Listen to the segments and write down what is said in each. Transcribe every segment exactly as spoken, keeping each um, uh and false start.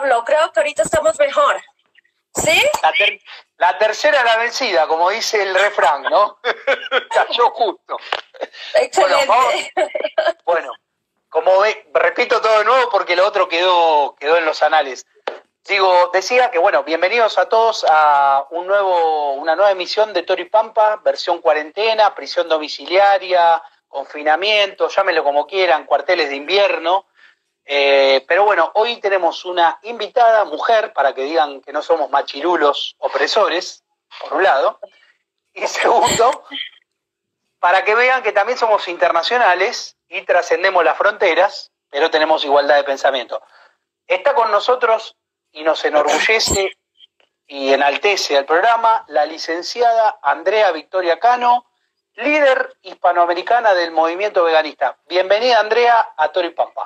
Pablo. Creo que ahorita estamos mejor. ¿Sí? La, ter la tercera la vencida, como dice el refrán, ¿no? Cayó justo. Excelente. Bueno, bueno, como ve, repito todo de nuevo porque lo otro quedó, quedó en los anales. Digo, decía que, bueno, bienvenidos a todos a un nuevo, una nueva emisión de Toro y Pampa, versión cuarentena, prisión domiciliaria, confinamiento, llámenlo como quieran, cuarteles de invierno. Eh, pero bueno, hoy tenemos una invitada, mujer, para que digan que no somos machirulos opresores, por un lado. Y segundo, para que vean que también somos internacionales y trascendemos las fronteras, pero tenemos igualdad de pensamiento. Está con nosotros y nos enorgullece y enaltece al programa la licenciada Andrea Victoria Cano, líder hispanoamericana del movimiento veganista. Bienvenida, Andrea, a Toro y Pampa.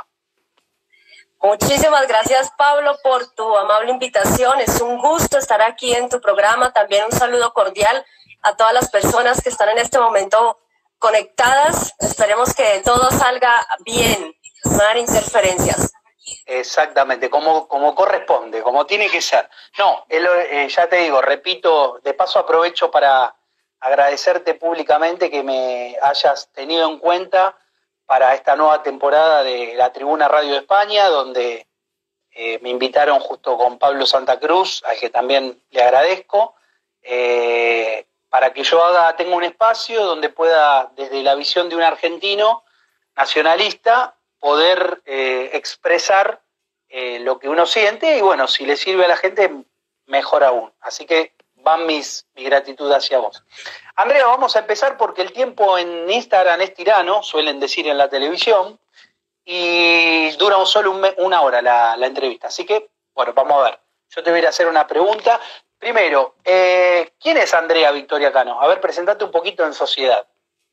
Muchísimas gracias, Pablo, por tu amable invitación. Es un gusto estar aquí en tu programa. También un saludo cordial a todas las personas que están en este momento conectadas. Esperemos que todo salga bien, no hayan interferencias. Exactamente, como, como corresponde, como tiene que ser. No, el, eh, ya te digo, repito, de paso aprovecho para agradecerte públicamente que me hayas tenido en cuenta para esta nueva temporada de la Tribuna Radio de España, donde eh, me invitaron justo con Pablo Santa Cruz, al que también le agradezco, eh, para que yo haga, tenga un espacio donde pueda, desde la visión de un argentino nacionalista, poder eh, expresar eh, lo que uno siente y bueno, si le sirve a la gente, mejor aún. Así que van mis, mi gratitud hacia vos. Andrea, vamos a empezar porque el tiempo en Instagram es tirano, suelen decir en la televisión, y dura solo un una hora la, la entrevista. Así que, bueno, vamos a ver. Yo te voy a ir a hacer una pregunta. Primero, eh, ¿quién es Andrea Victoria Cano? A ver, presentate un poquito en sociedad.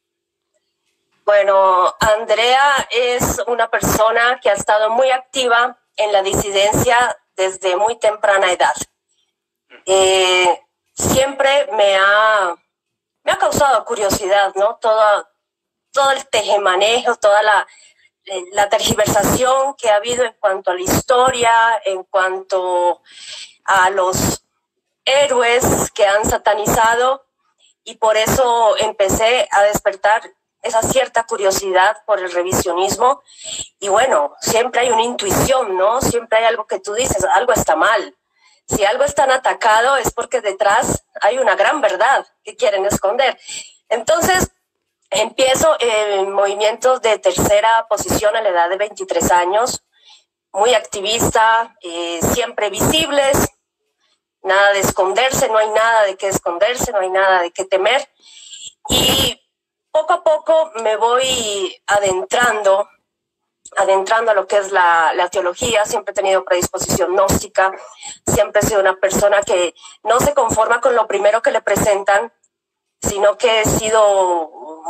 Bueno, Andrea es una persona que ha estado muy activa en la disidencia desde muy temprana edad. Eh, siempre me ha, me ha causado curiosidad, ¿no? Todo, todo el tejemanejo, toda la, la tergiversación que ha habido en cuanto a la historia, en cuanto a los héroes que han satanizado, y por eso empecé a despertar esa cierta curiosidad por el revisionismo. Y bueno, siempre hay una intuición, ¿no? Siempre hay algo que tú dices, algo está mal. Si algo es tan atacado es porque detrás hay una gran verdad que quieren esconder. Entonces, empiezo en movimientos de tercera posición a la edad de veintitrés años, muy activista, eh, siempre visibles, nada de esconderse, no hay nada de qué esconderse, no hay nada de qué temer. Y poco a poco me voy adentrando, adentrando a lo que es la, la teología. Siempre he tenido predisposición gnóstica, siempre he sido una persona que no se conforma con lo primero que le presentan, sino que he sido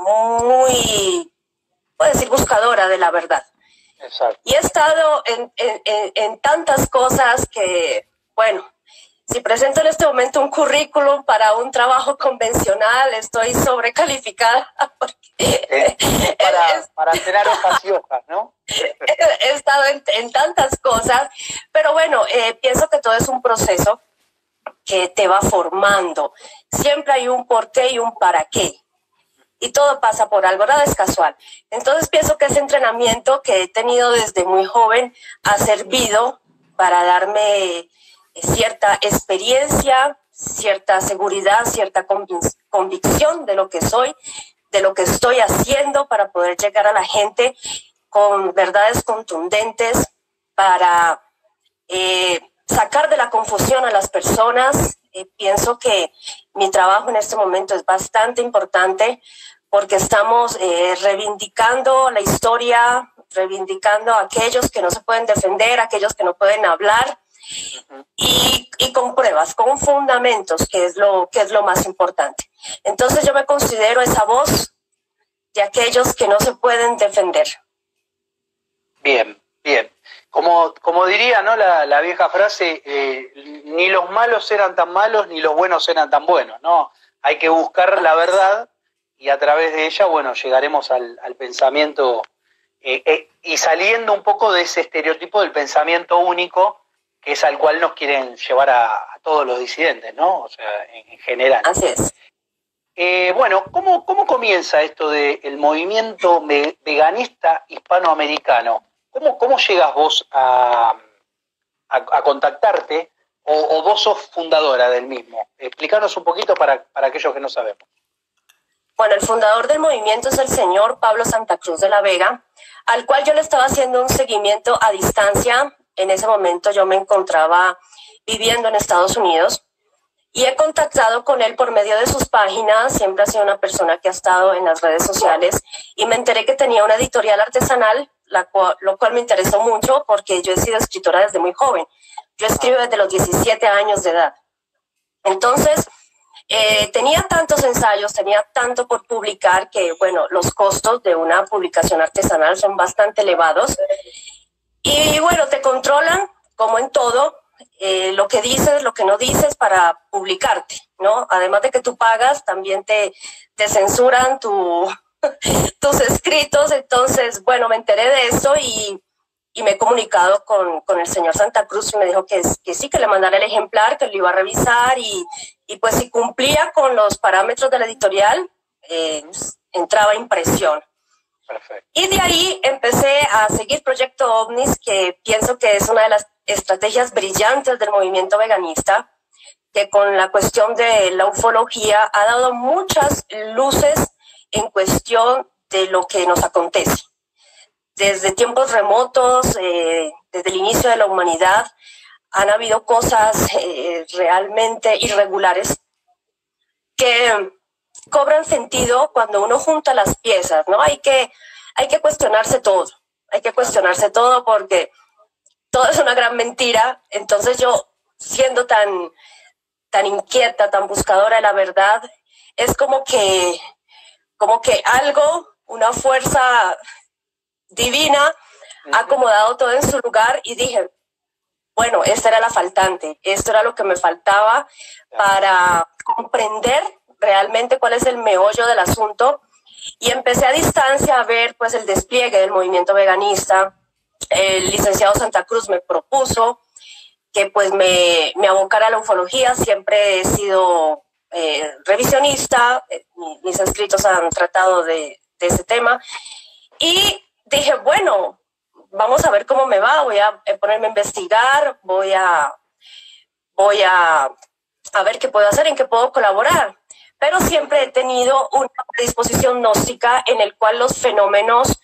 muy, puedo decir, buscadora de la verdad. Exacto. Y he estado en, en, en, en tantas cosas que, bueno, si presento en este momento un currículum para un trabajo convencional, estoy sobrecalificada. Porque eh, para, es, para tener hojas y hojas, ¿no? He estado en, en tantas cosas, pero bueno, eh, pienso que todo es un proceso que te va formando. Siempre hay un porqué y un para qué. Y todo pasa por algo, nada es casual. Entonces pienso que ese entrenamiento que he tenido desde muy joven ha servido para darme cierta experiencia, cierta seguridad, cierta convic- convicción de lo que soy, de lo que estoy haciendo para poder llegar a la gente con verdades contundentes, para eh, sacar de la confusión a las personas. Eh, pienso que mi trabajo en este momento es bastante importante porque estamos eh, reivindicando la historia, reivindicando a aquellos que no se pueden defender, a aquellos que no pueden hablar, y, y con pruebas, con fundamentos, que es lo, que es lo más importante. Entonces yo me considero esa voz de aquellos que no se pueden defender. Bien, bien. Como, como diría, ¿no?, la, la vieja frase, eh, ni los malos eran tan malos, ni los buenos eran tan buenos, ¿no? Hay que buscar la verdad y a través de ella, bueno, llegaremos al, al pensamiento eh, eh, y saliendo un poco de ese estereotipo del pensamiento único que es al cual nos quieren llevar a, a todos los disidentes, ¿no? O sea, en, en general. Así es. Eh, bueno, ¿cómo, ¿cómo comienza esto del movimiento ve, veganista hispanoamericano? ¿Cómo, cómo llegas vos a, a, a contactarte o, o vos sos fundadora del mismo? Explícanos un poquito para, para aquellos que no sabemos. Bueno, el fundador del movimiento es el señor Pablo Santa Cruz de la Vega, al cual yo le estaba haciendo un seguimiento a distancia. En ese momento yo me encontraba viviendo en Estados Unidos y he contactado con él por medio de sus páginas. Siempre ha sido una persona que ha estado en las redes sociales y me enteré que tenía una editorial artesanal, la cual, lo cual me interesó mucho porque yo he sido escritora desde muy joven. Yo escribo desde los diecisiete años de edad. Entonces, eh, tenía tantos ensayos, tenía tanto por publicar que, bueno, los costos de una publicación artesanal son bastante elevados. Y, bueno, te controlan, como en todo, eh, lo que dices, lo que no dices para publicarte, ¿no? Además de que tú pagas, también te, te censuran tu, tus escritos. Entonces, bueno, me enteré de eso y... y me he comunicado con, con el señor Santa Cruz y me dijo que, que sí, que le mandara el ejemplar, que lo iba a revisar y, y pues si cumplía con los parámetros de la editorial, eh, entraba a impresión. Perfecto. Y de ahí empecé a seguir Proyecto OVNIS, que pienso que es una de las estrategias brillantes del movimiento veganista, que con la cuestión de la ufología ha dado muchas luces en cuestión de lo que nos acontece. Desde tiempos remotos, eh, desde el inicio de la humanidad, han habido cosas eh, realmente irregulares que cobran sentido cuando uno junta las piezas, ¿no? Hay que, hay que cuestionarse todo, hay que cuestionarse todo porque todo es una gran mentira. Entonces yo, siendo tan, tan inquieta, tan buscadora de la verdad, es como que, como que algo, una fuerza divina, ha acomodado todo en su lugar y dije, bueno, esta era la faltante, esto era lo que me faltaba para comprender realmente cuál es el meollo del asunto. Y empecé a distancia a ver pues el despliegue del movimiento veganista. El licenciado Santa Cruz me propuso que pues me, me abocara a la ufología. Siempre he sido eh, revisionista, mis escritos han tratado de, de ese tema y dije, bueno, vamos a ver cómo me va, voy a ponerme a investigar, voy a, voy a, a ver qué puedo hacer, en qué puedo colaborar. Pero siempre he tenido una predisposición gnóstica en el cual los fenómenos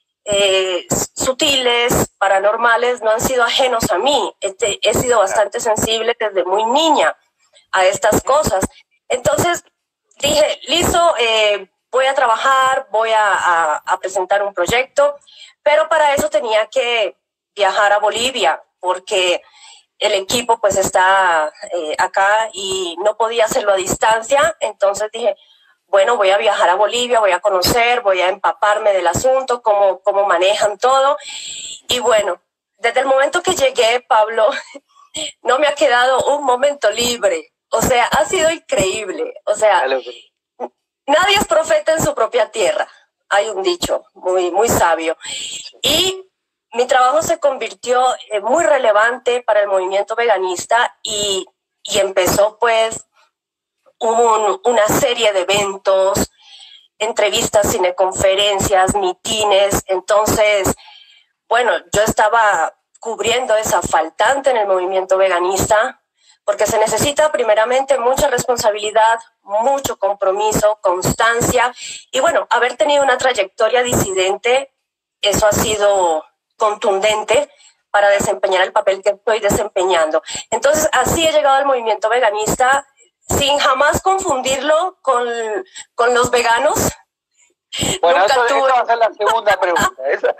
eh, sutiles, paranormales, no han sido ajenos a mí. Este, he sido bastante sensible desde muy niña a estas cosas. Entonces dije, listo, eh, voy a trabajar, voy a, a, a presentar un proyecto, pero para eso tenía que viajar a Bolivia, porque el equipo pues está eh, acá y no podía hacerlo a distancia. Entonces dije, bueno, voy a viajar a Bolivia, voy a conocer, voy a empaparme del asunto, cómo, cómo manejan todo. Y bueno, desde el momento que llegué, Pablo, no me ha quedado un momento libre. O sea, ha sido increíble. O sea, nadie es profeta en su propia tierra. Hay un dicho muy, muy sabio. Y mi trabajo se convirtió eh, muy relevante para el movimiento veganista y, y empezó pues un, una serie de eventos, entrevistas, cineconferencias, mitines. Entonces, bueno, yo estaba cubriendo esa faltante en el movimiento veganista, porque se necesita primeramente mucha responsabilidad, mucho compromiso, constancia, y bueno, haber tenido una trayectoria disidente, eso ha sido contundente para desempeñar el papel que estoy desempeñando. Entonces, así he llegado al movimiento veganista, sin jamás confundirlo con, con los veganos. Bueno, eso, tuve... esa va a ser la segunda pregunta. Esa...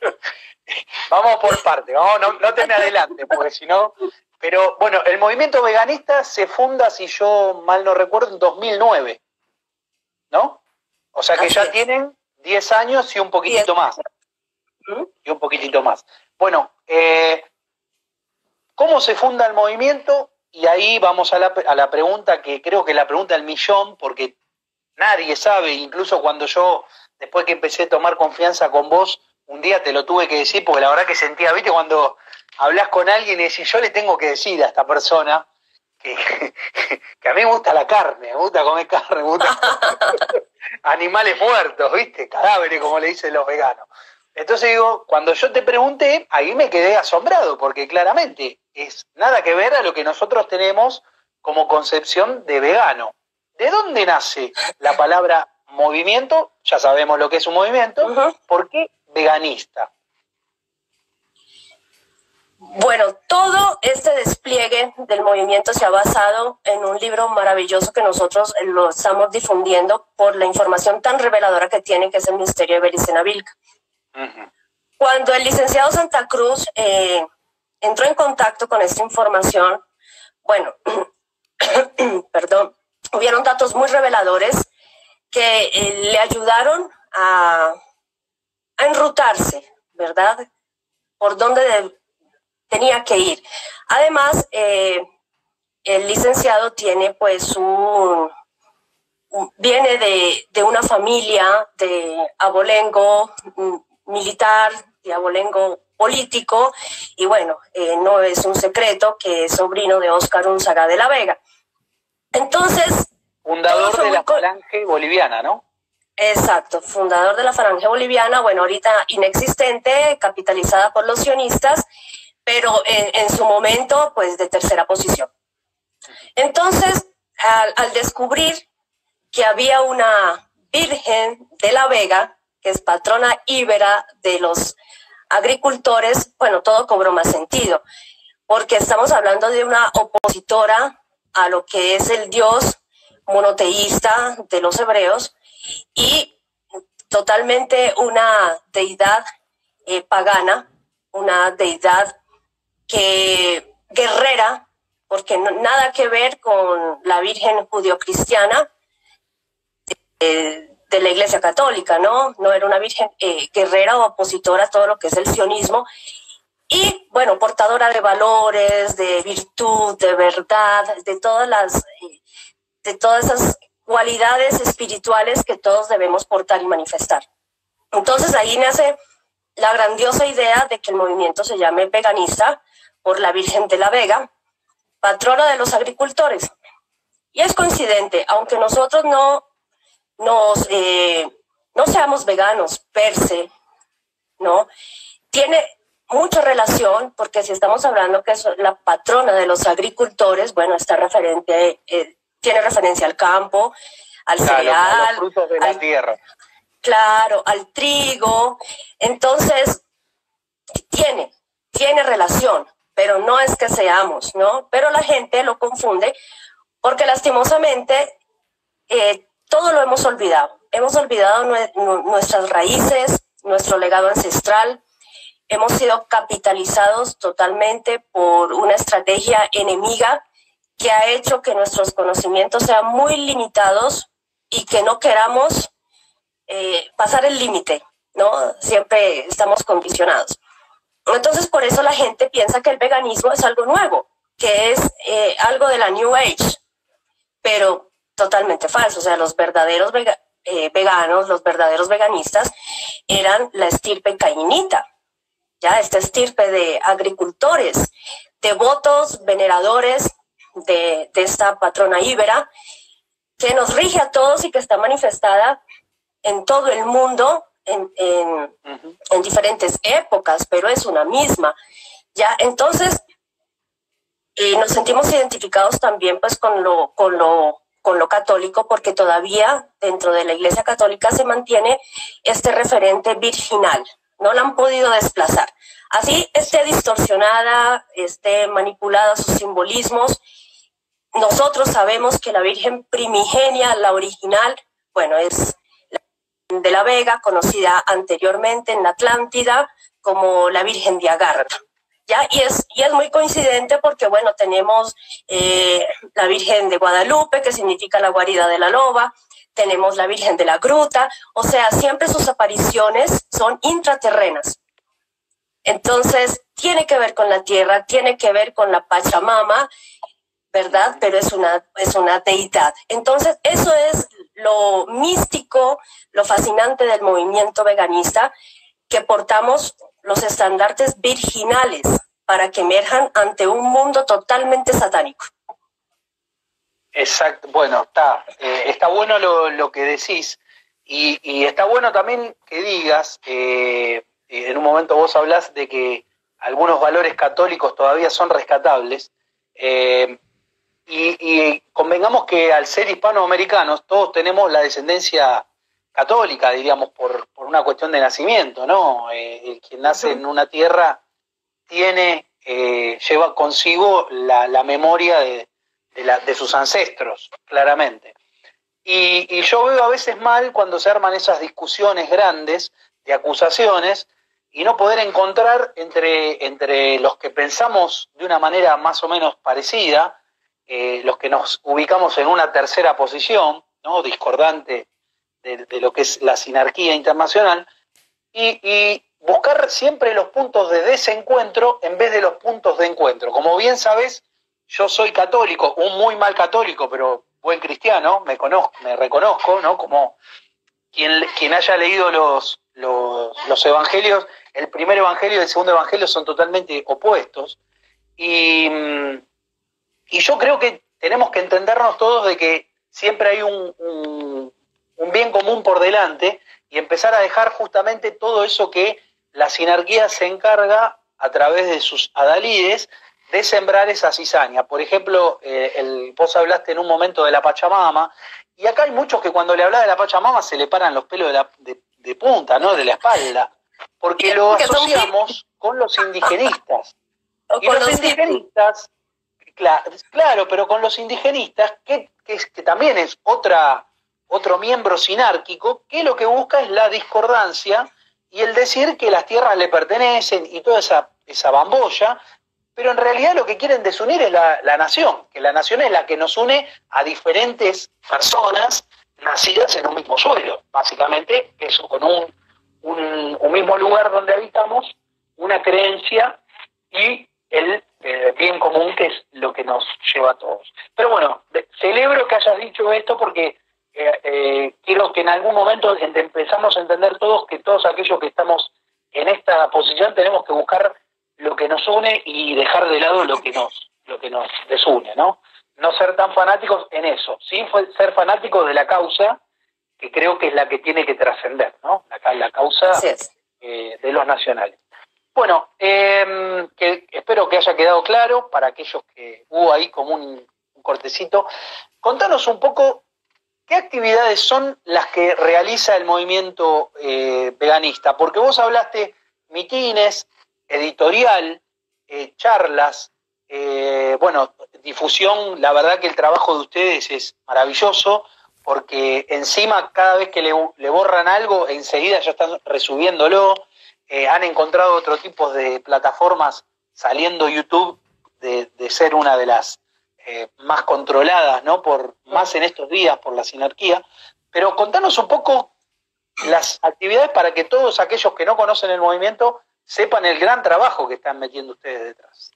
Vamos por parte, vamos, no, no te me adelante, porque si no... Pero bueno, el movimiento veganista se funda, si yo mal no recuerdo, en dos mil nueve, ¿no? O sea que Así ya es. Tienen diez años y un poquitito más. ¿Mm? Y un poquitito más. Bueno, eh, ¿cómo se funda el movimiento? Y ahí vamos a la, a la pregunta que creo que es la pregunta del millón, porque nadie sabe, incluso cuando yo, después que empecé a tomar confianza con vos, un día te lo tuve que decir, porque la verdad que sentía, ¿viste? Cuando hablas con alguien y decís, yo le tengo que decir a esta persona que, que a mí me gusta la carne, me gusta comer carne, me gusta animales muertos, ¿viste? Cadáveres, como le dicen los veganos. Entonces digo, cuando yo te pregunté, ahí me quedé asombrado, porque claramente es nada que ver a lo que nosotros tenemos como concepción de vegano. ¿De dónde nace la palabra movimiento? Ya sabemos lo que es un movimiento. Uh-huh. ¿Por qué veganista? Bueno, todo este despliegue del movimiento se ha basado en un libro maravilloso que nosotros lo estamos difundiendo por la información tan reveladora que tiene, que es el misterio de Bericena Vilca. Uh-huh. Cuando el licenciado Santa Cruz eh, entró en contacto con esta información, bueno, perdón, hubieron datos muy reveladores que eh, le ayudaron a, a enrutarse, ¿verdad? Por dónde de, tenía que ir. Además, eh, el licenciado tiene pues un, un viene de, de una familia de abolengo militar, de abolengo político, y bueno, eh, no es un secreto que es sobrino de Óscar Unzaga de la Vega. Entonces... Fundador de la Falange Boliviana, ¿no? Exacto, fundador de la Falange Boliviana, bueno, ahorita inexistente, capitalizada por los sionistas, pero en, en su momento, pues, de tercera posición. Entonces, al, al descubrir que había una Virgen de la Vega, que es patrona íbera de los agricultores, bueno, todo cobró más sentido, porque estamos hablando de una opositora a lo que es el Dios monoteísta de los hebreos y totalmente una deidad eh, pagana, una deidad que guerrera, porque no, nada que ver con la Virgen judio-cristiana eh, de la Iglesia Católica, ¿no? No era una Virgen eh, guerrera o opositora a todo lo que es el sionismo. Y, bueno, portadora de valores, de virtud, de verdad, de todas las, de todas esas cualidades espirituales que todos debemos portar y manifestar. Entonces ahí nace la grandiosa idea de que el movimiento se llame veganista por la Virgen de la Vega, patrona de los agricultores. Y es coincidente, aunque nosotros no, nos, eh, no seamos veganos per se, ¿no? Tiene mucha relación, porque si estamos hablando que es la patrona de los agricultores, bueno, está referente, eh, tiene referencia al campo, al claro, cereal, a los frutos de la al, tierra. Claro, al trigo. Entonces, tiene, tiene relación, pero no es que seamos, ¿no? Pero la gente lo confunde porque lastimosamente eh, todo lo hemos olvidado. Hemos olvidado nue- nuestras raíces, nuestro legado ancestral. Hemos sido capitalizados totalmente por una estrategia enemiga que ha hecho que nuestros conocimientos sean muy limitados y que no queramos eh, pasar el límite, ¿no? Siempre estamos condicionados. Entonces, por eso la gente piensa que el veganismo es algo nuevo, que es eh, algo de la New Age, pero totalmente falso. O sea, los verdaderos vega- eh, veganos, los verdaderos veganistas eran la estirpe cainita. Ya, esta estirpe de agricultores, devotos, veneradores de, de esta patrona íbera, que nos rige a todos y que está manifestada en todo el mundo, en, en, uh-huh. en diferentes épocas, pero es una misma. Ya, entonces, eh, nos sentimos identificados también pues con lo, con lo, con lo católico, porque todavía dentro de la Iglesia Católica se mantiene este referente virginal. No la han podido desplazar. Así esté distorsionada, esté manipulada sus simbolismos. Nosotros sabemos que la Virgen primigenia, la original, bueno, es la Virgen de la Vega, conocida anteriormente en la Atlántida como la Virgen de Agar. ¿Ya? Y, es, y es muy coincidente porque, bueno, tenemos eh, la Virgen de Guadalupe, que significa la guarida de la loba. Tenemos la Virgen de la Gruta, o sea, siempre sus apariciones son intraterrenas. Entonces, tiene que ver con la tierra, tiene que ver con la Pachamama, ¿verdad? Pero es una, es una deidad. Entonces, eso es lo místico, lo fascinante del movimiento veganista, que portamos los estandartes virginales para que emerjan ante un mundo totalmente satánico. Exacto, bueno, está, eh, está bueno lo, lo que decís y, y está bueno también que digas, eh, en un momento vos hablás de que algunos valores católicos todavía son rescatables, eh, y, y convengamos que al ser hispanoamericanos todos tenemos la descendencia católica, diríamos, por, por una cuestión de nacimiento, ¿no? Eh, el quien nace uh-huh. en una tierra tiene, eh, lleva consigo la, la memoria de, de, la, de sus ancestros, claramente. Y, y yo veo a veces mal cuando se arman esas discusiones grandes de acusaciones y no poder encontrar entre, entre los que pensamos de una manera más o menos parecida, eh, los que nos ubicamos en una tercera posición, ¿no? Discordante de, de lo que es la sinarquía internacional, y, y buscar siempre los puntos de desencuentro en vez de los puntos de encuentro. Como bien sabes, yo soy católico, un muy mal católico, pero buen cristiano, me conozco, me reconozco, ¿no? Como quien, quien haya leído los, los, los evangelios, el primer evangelio y el segundo evangelio son totalmente opuestos. Y, y yo creo que tenemos que entendernos todos de que siempre hay un, un, un bien común por delante y empezar a dejar justamente todo eso que la sinarquía se encarga a través de sus adalides de sembrar esa cizaña. Por ejemplo, eh, el, vos hablaste en un momento de la Pachamama, y acá hay muchos que cuando le hablas de la Pachamama se le paran los pelos de, la, de, de punta, ¿no? De la espalda, porque lo asociamos con los indigenistas. Y los indigenistas, claro, claro, pero con los indigenistas, que, que, que también es otra, otro miembro sinárquico, que lo que busca es la discordancia y el decir que las tierras le pertenecen y toda esa, esa bambolla, pero en realidad lo que quieren desunir es la, la nación, que la nación es la que nos une a diferentes personas nacidas en un mismo suelo, básicamente eso, con un, un, un mismo lugar donde habitamos, una creencia y el eh, bien común, que es lo que nos lleva a todos. Pero bueno, de, celebro que hayas dicho esto porque eh, eh, quiero que en algún momento empezamos a entender todos que todos aquellos que estamos en esta posición tenemos que buscar lo que nos une y dejar de lado lo que nos lo que nos desune, ¿no? No ser tan fanáticos en eso, sí ser fanáticos de la causa, que creo que es la que tiene que trascender, ¿no? La, la causa eh, de los nacionales. Bueno, eh, que espero que haya quedado claro para aquellos que hubo ahí como un, un cortecito. Contanos un poco qué actividades son las que realiza el movimiento eh, veganista, porque vos hablaste mitines, editorial, eh, charlas, eh, bueno, difusión. La verdad que el trabajo de ustedes es maravilloso, porque encima cada vez que le, le borran algo, enseguida ya están resubiéndolo, eh, han encontrado otro tipo de plataformas, saliendo YouTube de, de ser una de las eh, más controladas, ¿no? Por, más en estos días por la sinarquía. Pero contanos un poco las actividades para que todos aquellos que no conocen el movimiento sepan el gran trabajo que están metiendo ustedes detrás.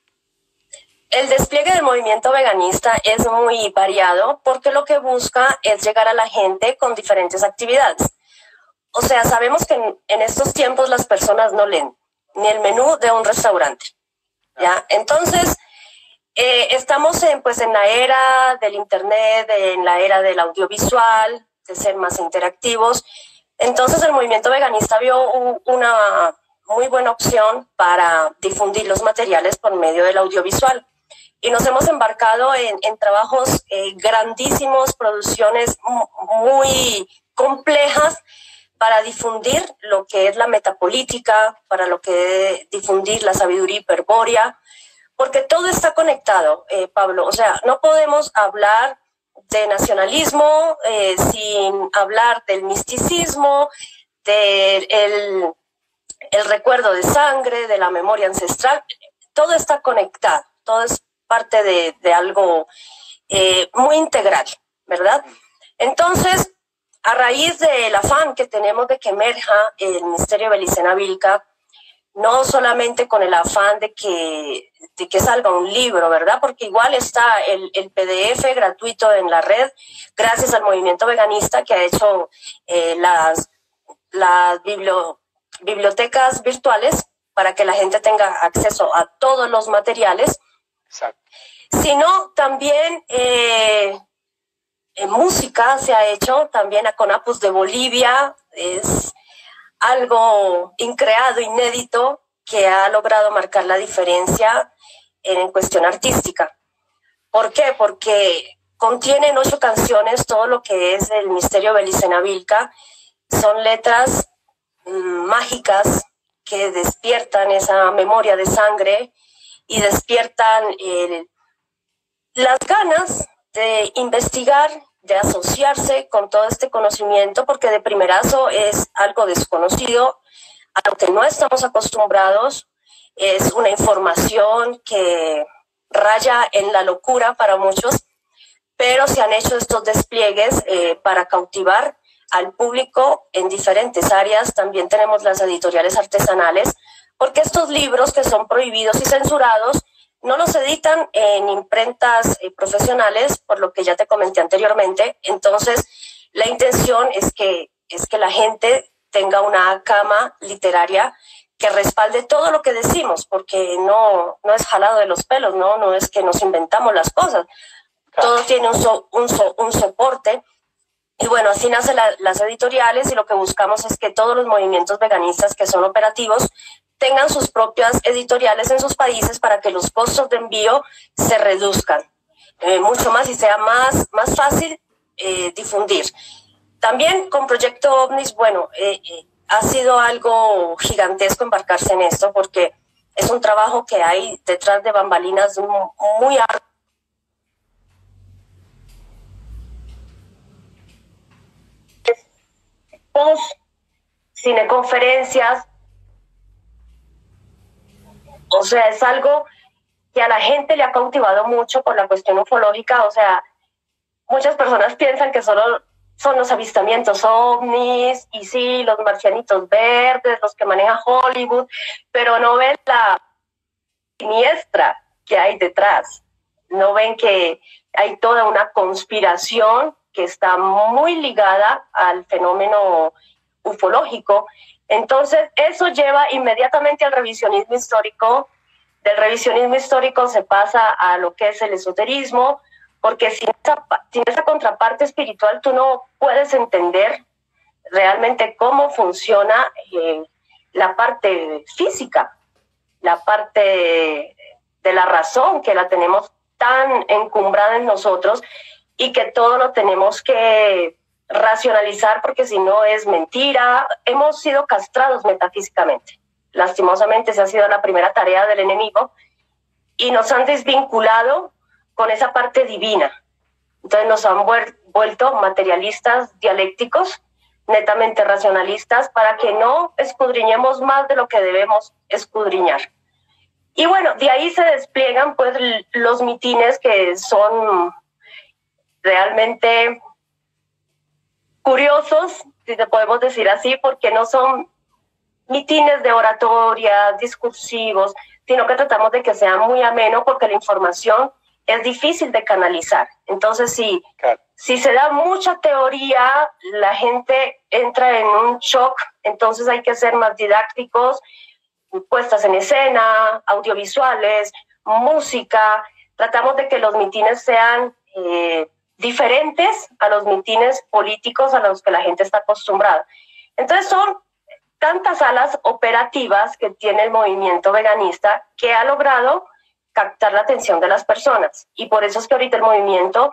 El despliegue del movimiento veganista es muy variado porque lo que busca es llegar a la gente con diferentes actividades. O sea, sabemos que en, en estos tiempos las personas no leen ni el menú de un restaurante, ¿ya? Entonces, eh, estamos en, pues, en la era del internet, en la era del audiovisual, de ser más interactivos. Entonces, el movimiento veganista vio un, una muy buena opción para difundir los materiales por medio del audiovisual. Y nos hemos embarcado en, en trabajos eh, grandísimos, producciones muy complejas para difundir lo que es la metapolítica, para lo que es difundir la sabiduría hiperbórea, porque todo está conectado, eh, Pablo. O sea, no podemos hablar de nacionalismo eh, sin hablar del misticismo, del el, el recuerdo de sangre, de la memoria ancestral. Todo está conectado, todo es parte de, de algo eh, muy integral, ¿verdad? Entonces, a raíz del afán que tenemos de que emerja el misterio Belicena Vilca, no solamente con el afán de que, de que salga un libro, ¿verdad? Porque igual está el, el P D F gratuito en la red, gracias al movimiento veganista que ha hecho eh, las, las biblio, bibliotecas virtuales para que la gente tenga acceso a todos los materiales, Exacto. sino también eh, en música se ha hecho, también a Conapus de Bolivia, es algo increado, inédito, que ha logrado marcar la diferencia en cuestión artística. ¿Por qué? Porque contienen ocho canciones, todo lo que es el misterio Belicena Vilca, son letras mmm, mágicas que despiertan esa memoria de sangre y despiertan el, las ganas de investigar, de asociarse con todo este conocimiento, porque de primerazo es algo desconocido, a lo que no estamos acostumbrados, es una información que raya en la locura para muchos, pero se han hecho estos despliegues eh, para cautivar al público en diferentes áreas. También tenemos las editoriales artesanales, porque estos libros que son prohibidos y censurados no los editan en imprentas eh, profesionales, por lo que ya te comenté anteriormente. Entonces, la intención es que, es que la gente tenga una cama literaria que respalde todo lo que decimos, porque no, no es jalado de los pelos, ¿no? No es que nos inventamos las cosas. Todo tiene un, so, un, so, un soporte. Y bueno, así nacen la, las editoriales, y lo que buscamos es que todos los movimientos veganistas que son operativos tengan sus propias editoriales en sus países para que los costos de envío se reduzcan eh, mucho más y sea más, más fácil eh, difundir. También con Proyecto OVNIS, bueno, eh, eh, ha sido algo gigantesco embarcarse en esto, porque es un trabajo que hay detrás de bambalinas muy arduo. Cineconferencias, o sea, es algo que a la gente le ha cautivado mucho por la cuestión ufológica. O sea, muchas personas piensan que solo son los avistamientos ovnis, y sí, los marcianitos verdes, los que maneja Hollywood, pero no ven la siniestra que hay detrás. No ven que hay toda una conspiración que está muy ligada al fenómeno ufológico. Entonces, eso lleva inmediatamente al revisionismo histórico. Del revisionismo histórico se pasa a lo que es el esoterismo, porque sin esa, sin esa contraparte espiritual tú no puedes entender realmente cómo funciona eh, la parte física, la parte de la razón, que la tenemos tan encumbrada en nosotros y que todo lo tenemos que racionalizar, porque si no es mentira. Hemos sido castrados metafísicamente. Lastimosamente esa ha sido la primera tarea del enemigo, y nos han desvinculado con esa parte divina. Entonces nos han vuelto materialistas dialécticos, netamente racionalistas, para que no escudriñemos más de lo que debemos escudriñar. Y bueno, de ahí se despliegan pues los mitines, que son realmente curiosos, si te podemos decir así, porque no son mitines de oratoria, discursivos, sino que tratamos de que sea muy ameno, porque la información es difícil de canalizar. Entonces, si, claro. si se da mucha teoría, la gente entra en un shock. Entonces hay que ser más didácticos, puestas en escena, audiovisuales, música. Tratamos de que los mitines sean eh, diferentes a los mitines políticos a los que la gente está acostumbrada. Entonces son tantas alas operativas que tiene el movimiento veganista, que ha logrado captar la atención de las personas. Y por eso es que ahorita el movimiento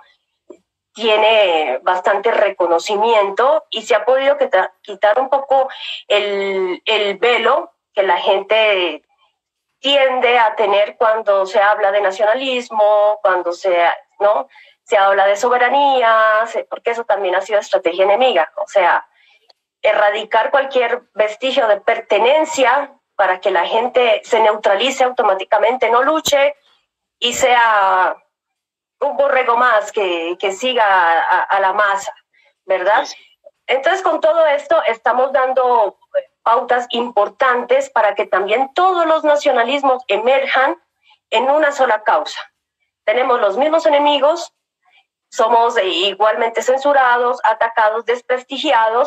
tiene bastante reconocimiento, y se ha podido quitar un poco el, el velo que la gente tiende a tener cuando se habla de nacionalismo, cuando se, ¿no? se habla de soberanía, porque eso también ha sido estrategia enemiga. O sea, erradicar cualquier vestigio de pertenencia para que la gente se neutralice automáticamente, no luche y sea un borrego más que, que siga a, a la masa, ¿verdad? Entonces, con todo esto estamos dando pautas importantes para que también todos los nacionalismos emerjan en una sola causa. Tenemos los mismos enemigos, somos igualmente censurados, atacados, desprestigiados,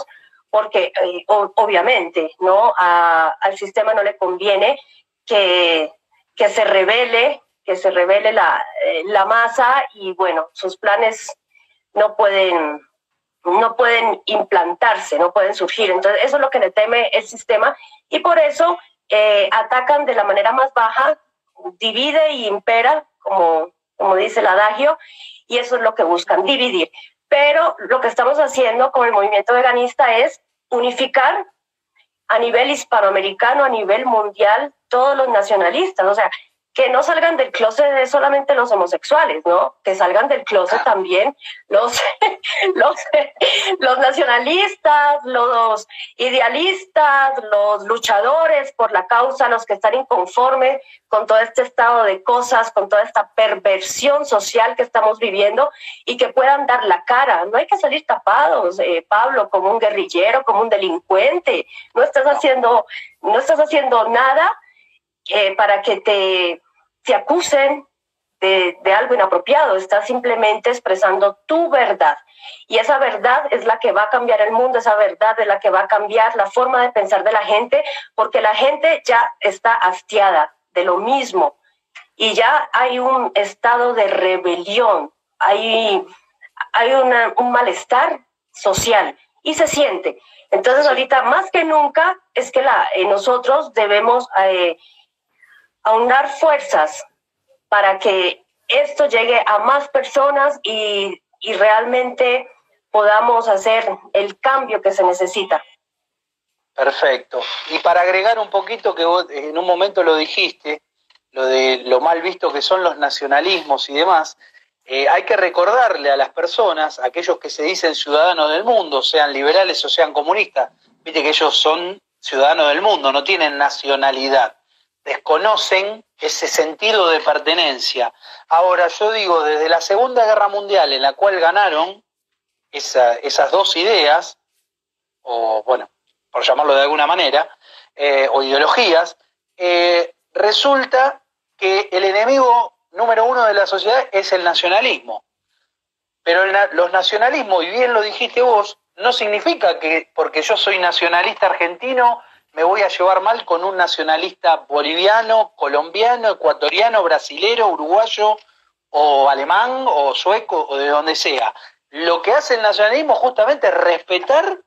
porque eh, obviamente, ¿no? A, al sistema no le conviene que, que se revele, que se revele la, eh, la masa y bueno, sus planes no pueden, no pueden implantarse, no pueden surgir. Entonces eso es lo que le teme el sistema y por eso eh, atacan de la manera más baja, divide y impera, como, como dice el adagio, y eso es lo que buscan, dividir. Pero lo que estamos haciendo con el movimiento veganista es unificar a nivel hispanoamericano, a nivel mundial, todos los nacionalistas. O sea, que no salgan del closet de solamente los homosexuales, ¿no? Que salgan del closet también los, los, los nacionalistas, los idealistas, los luchadores por la causa, los que están inconformes con todo este estado de cosas, con toda esta perversión social que estamos viviendo y que puedan dar la cara. No hay que salir tapados, eh, Pablo, como un guerrillero, como un delincuente. No estás haciendo, no estás haciendo nada eh, para que te... te acusen de, de algo inapropiado, estás simplemente expresando tu verdad. Y esa verdad es la que va a cambiar el mundo, esa verdad es la que va a cambiar la forma de pensar de la gente, porque la gente ya está hastiada de lo mismo y ya hay un estado de rebelión, hay, hay una, un malestar social y se siente. Entonces ahorita más que nunca es que la, eh, nosotros debemos... Eh, aunar fuerzas para que esto llegue a más personas y, y realmente podamos hacer el cambio que se necesita. Perfecto. Y para agregar un poquito, que vos en un momento lo dijiste, lo de lo mal visto que son los nacionalismos y demás, eh, hay que recordarle a las personas, a aquellos que se dicen ciudadanos del mundo, sean liberales o sean comunistas, viste que ellos son ciudadanos del mundo, no tienen nacionalidad. Desconocen ese sentido de pertenencia. Ahora, yo digo, desde la Segunda Guerra Mundial, en la cual ganaron esa, esas dos ideas, o bueno, por llamarlo de alguna manera, eh, o ideologías, eh, resulta que el enemigo número uno de la sociedad es el nacionalismo. Pero el, los nacionalismos, y bien lo dijiste vos, no significa que porque yo soy nacionalista argentino me voy a llevar mal con un nacionalista boliviano, colombiano, ecuatoriano, brasilero, uruguayo, o alemán, o sueco, o de donde sea. Lo que hace el nacionalismo justamente es respetar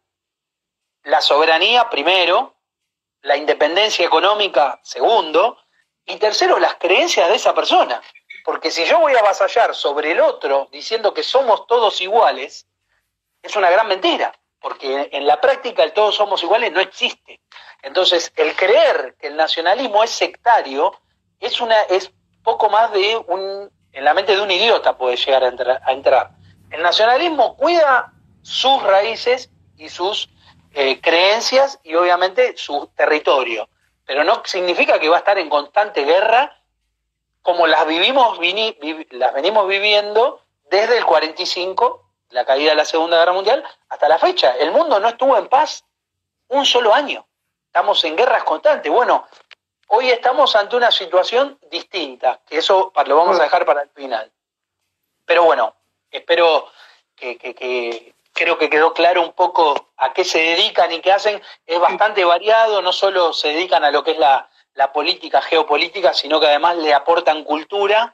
la soberanía, primero, la independencia económica, segundo, y tercero, las creencias de esa persona. Porque si yo voy a avasallar sobre el otro diciendo que somos todos iguales, es una gran mentira. Porque en la práctica el todos somos iguales no existe. Entonces, el creer que el nacionalismo es sectario es una es poco más de un... En la mente de un idiota puede llegar a, entra, a entrar. El nacionalismo cuida sus raíces y sus eh, creencias y obviamente su territorio. Pero no significa que va a estar en constante guerra como las, vivimos, vini, vi, las venimos viviendo desde el cuarenta y cinco, la caída de la Segunda Guerra Mundial, hasta la fecha. El mundo no estuvo en paz un solo año. Estamos en guerras constantes. Bueno, hoy estamos ante una situación distinta, que eso lo vamos a dejar para el final. Pero bueno, espero que, que, que creo que quedó claro un poco a qué se dedican y qué hacen. Es bastante variado, no solo se dedican a lo que es la, la política, geopolítica, sino que además le aportan cultura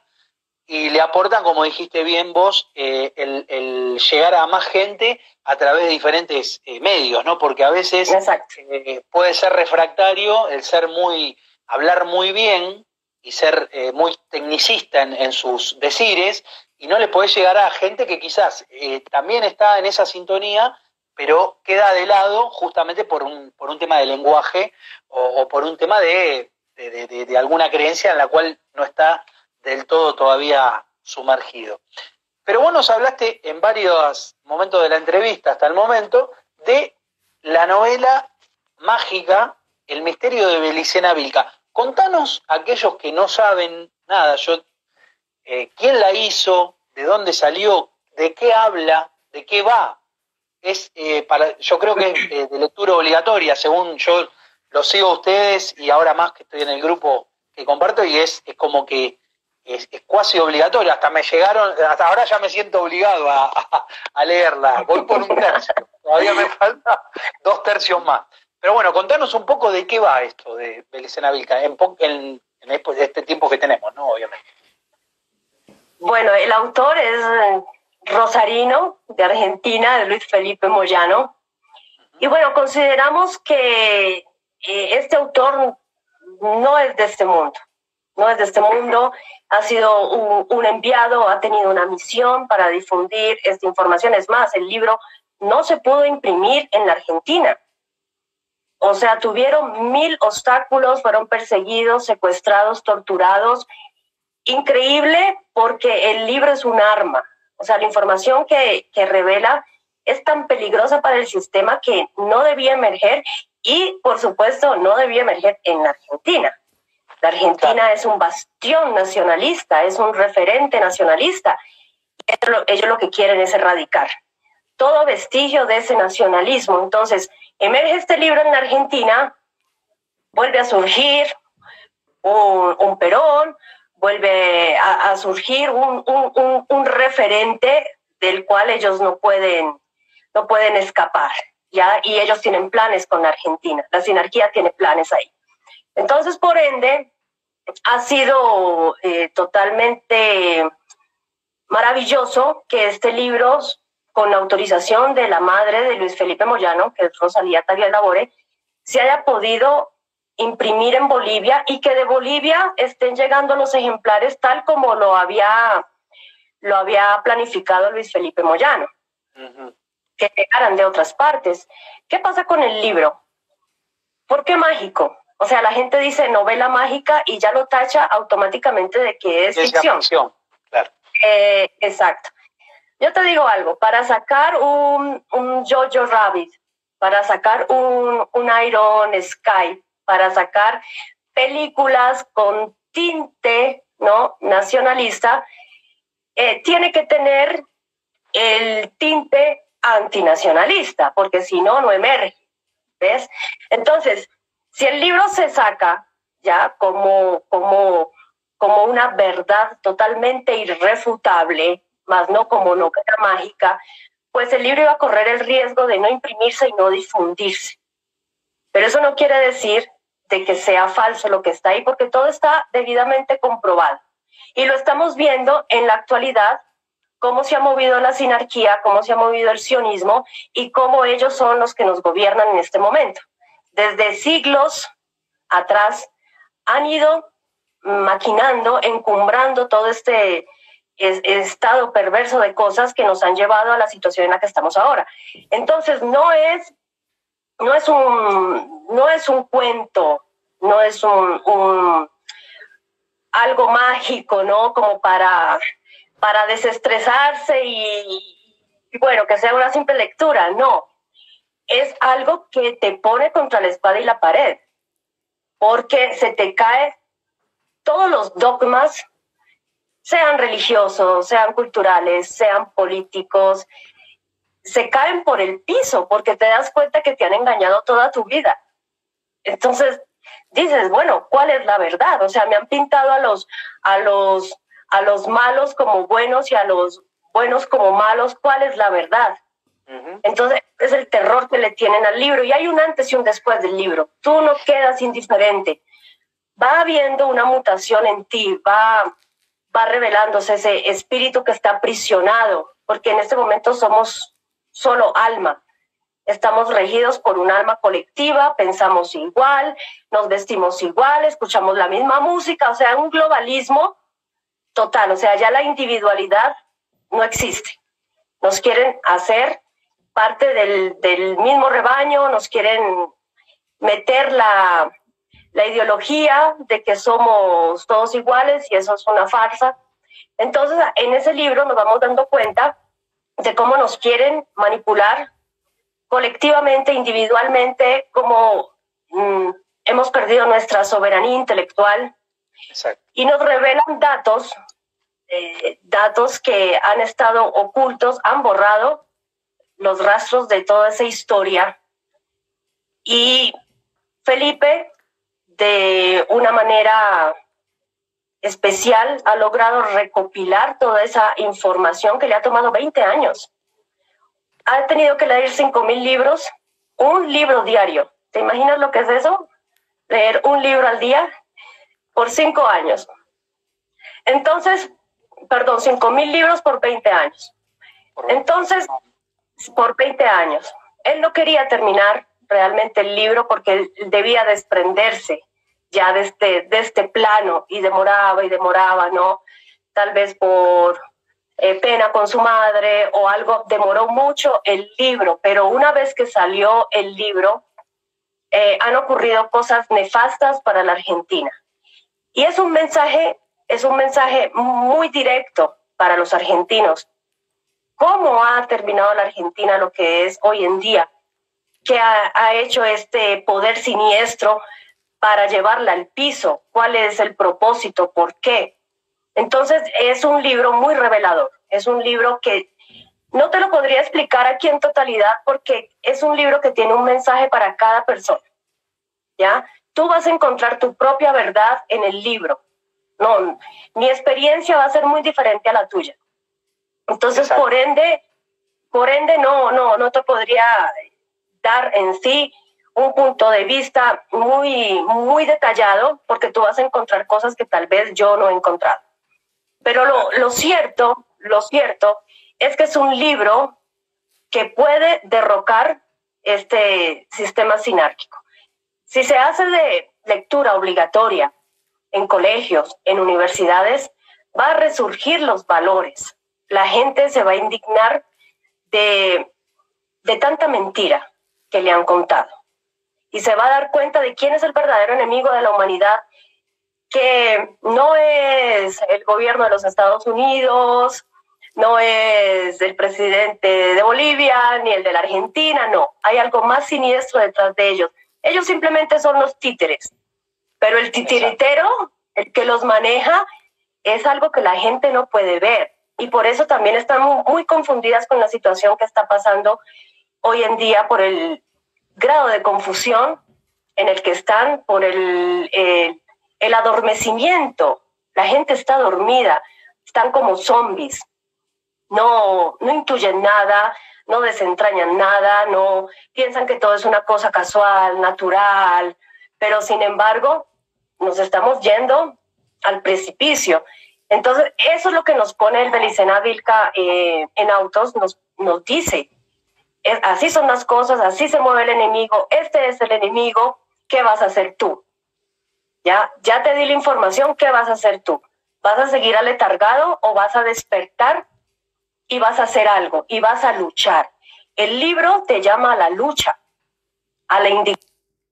y le aportan, como dijiste bien vos, eh, el, el llegar a más gente a través de diferentes eh, medios, ¿no? Porque a veces eh, puede ser refractario el ser muy, hablar muy bien y ser eh, muy tecnicista en, en sus decires, y no le podés llegar a gente que quizás eh, también está en esa sintonía, pero queda de lado justamente por un, por un tema de lenguaje o, o por un tema de, de, de, de alguna creencia en la cual no está del todo todavía sumergido. Pero vos nos hablaste en varios momentos de la entrevista hasta el momento de la novela mágica El misterio de Belicena Vilca. Contanos a aquellos que no saben nada, yo, eh, quién la hizo, de dónde salió, de qué habla, de qué va. Es eh, para, yo creo que es eh, de lectura obligatoria, según yo lo sigo a ustedes y ahora más que estoy en el grupo que comparto, y es, es como que Es, es cuasi obligatorio, hasta me llegaron, hasta ahora ya me siento obligado a, a, a leerla, voy por un tercio, Todavía me falta dos tercios más. Pero bueno, contanos un poco de qué va esto de Belicena Vilca, en, en, en este tiempo que tenemos, ¿no? Obviamente. Bueno, el autor es rosarino, de Argentina, de Luis Felipe Moyano. Y bueno, consideramos que eh, este autor no es de este mundo, no es de este mundo, ha sido un, un enviado, ha tenido una misión para difundir esta información. Es más, el libro no se pudo imprimir en la Argentina. O sea, tuvieron mil obstáculos, fueron perseguidos, secuestrados, torturados. Increíble, porque el libro es un arma. O sea, la información que, que revela es tan peligrosa para el sistema que no debía emerger y, por supuesto, no debía emerger en la Argentina. La Argentina es un bastión nacionalista, es un referente nacionalista. Ellos lo, ellos lo que quieren es erradicar todo vestigio de ese nacionalismo. Entonces, emerge este libro en la Argentina, vuelve a surgir un, un Perón, vuelve a, a surgir un, un, un, un referente del cual ellos no pueden, no pueden escapar, ¿ya? Y ellos tienen planes con la Argentina, la sinarquía tiene planes ahí. Entonces, por ende, ha sido eh, totalmente maravilloso que este libro, con la autorización de la madre de Luis Felipe Moyano, que es Rosalía Tagle Labore, se haya podido imprimir en Bolivia y que de Bolivia estén llegando los ejemplares tal como lo había, lo había planificado Luis Felipe Moyano, uh-huh. que llegaran de otras partes. ¿Qué pasa con el libro? ¿Por qué mágico? O sea, la gente dice novela mágica y ya lo tacha automáticamente de que es, es ficción. ficción. Claro. Eh, exacto. Yo te digo algo, para sacar un, un Jojo Rabbit, para sacar un, un Iron Sky, para sacar películas con tinte, ¿no?, nacionalista, eh, tiene que tener el tinte antinacionalista, porque si no, no emerge, ¿ves? Entonces, si el libro se saca ya como, como, como una verdad totalmente irrefutable, más no como novela mágica, pues el libro iba a correr el riesgo de no imprimirse y no difundirse. Pero eso no quiere decir de que sea falso lo que está ahí, porque todo está debidamente comprobado. Y lo estamos viendo en la actualidad, cómo se ha movido la sinarquía, cómo se ha movido el sionismo y cómo ellos son los que nos gobiernan en este momento. Desde siglos atrás han ido maquinando, encumbrando todo este es, estado perverso de cosas que nos han llevado a la situación en la que estamos ahora. Entonces, no es, no es, un, no es un cuento, no es un, un algo mágico, ¿no? Como para, para desestresarse y, y, bueno, que sea una simple lectura, no. Es algo que te pone contra la espada y la pared, porque se te caen todos los dogmas, sean religiosos, sean culturales, sean políticos, se caen por el piso porque te das cuenta que te han engañado toda tu vida. Entonces dices, bueno, ¿cuál es la verdad? O sea, me han pintado a los, a los, a los malos como buenos y a los buenos como malos. ¿Cuál es la verdad? Uh-huh. Entonces es el terror que le tienen al libro y hay un antes y un después del libro. Tú no quedas indiferente. Va habiendo una mutación en ti, va, va revelándose ese espíritu que está aprisionado, porque en este momento somos solo alma. Estamos regidos por un alma colectiva, pensamos igual, nos vestimos igual, escuchamos la misma música, o sea, un globalismo total, o sea, ya la individualidad no existe. Nos quieren hacer parte del, del mismo rebaño, nos quieren meter la... la ideología de que somos todos iguales y eso es una farsa. Entonces, en ese libro nos vamos dando cuenta de cómo nos quieren manipular colectivamente, individualmente, cómo mmm, hemos perdido nuestra soberanía intelectual. Exacto. Y nos revelan datos, eh, datos que han estado ocultos, han borrado los rastros de toda esa historia. Y Felipe, de una manera especial, ha logrado recopilar toda esa información que le ha tomado veinte años. ha tenido que leer cinco mil libros, un libro diario. ¿Te imaginas lo que es eso? Leer un libro al día por cinco años. Entonces, perdón, cinco mil libros por veinte años. Entonces, por veinte años. Él no quería terminar realmente el libro porque él debía desprenderse ya de este, de este plano y demoraba y demoraba, ¿no? Tal vez por eh, pena con su madre o algo, demoró mucho el libro, pero una vez que salió el libro, eh, han ocurrido cosas nefastas para la Argentina. Y es un mensaje, es un mensaje muy directo para los argentinos. ¿Cómo ha terminado la Argentina lo que es hoy en día? ¿Qué ha, ha hecho este poder siniestro para llevarla al piso? ¿Cuál es el propósito? ¿Por qué? Entonces es un libro muy revelador. Es un libro que no te lo podría explicar aquí en totalidad porque es un libro que tiene un mensaje para cada persona. ¿Ya? Tú vas a encontrar tu propia verdad en el libro. No, mi experiencia va a ser muy diferente a la tuya. Entonces, Exacto. por ende, por ende no, no, no te podría dar en sí un punto de vista muy, muy detallado, porque tú vas a encontrar cosas que tal vez yo no he encontrado. Pero lo, lo cierto, lo cierto es que es un libro que puede derrocar este sistema sinárquico. Si se hace de lectura obligatoria en colegios, en universidades, va a resurgir los valores. La gente se va a indignar de, de tanta mentira que le han contado. Y se va a dar cuenta de quién es el verdadero enemigo de la humanidad, que no es el gobierno de los Estados Unidos, no es el presidente de Bolivia, ni el de la Argentina, no. Hay algo más siniestro detrás de ellos. Ellos simplemente son los títeres. Pero el titiritero, el que los maneja, es algo que la gente no puede ver. Y por eso también están muy, muy confundidas con la situación que está pasando hoy en día por el grado de confusión en el que están, por el, el, el adormecimiento. La gente está dormida, están como zombies. No, no intuyen nada, no desentrañan nada, no piensan que todo es una cosa casual, natural, pero sin embargo nos estamos yendo al precipicio. Entonces, eso es lo que nos pone el Belicena Vilca eh, en Autos, nos, nos dice, es, así son las cosas, así se mueve el enemigo, este es el enemigo, ¿qué vas a hacer tú? Ya, ya te di la información, ¿qué vas a hacer tú? ¿Vas a seguir aletargado o vas a despertar y vas a hacer algo y vas a luchar? El libro te llama a la lucha, a la indignación.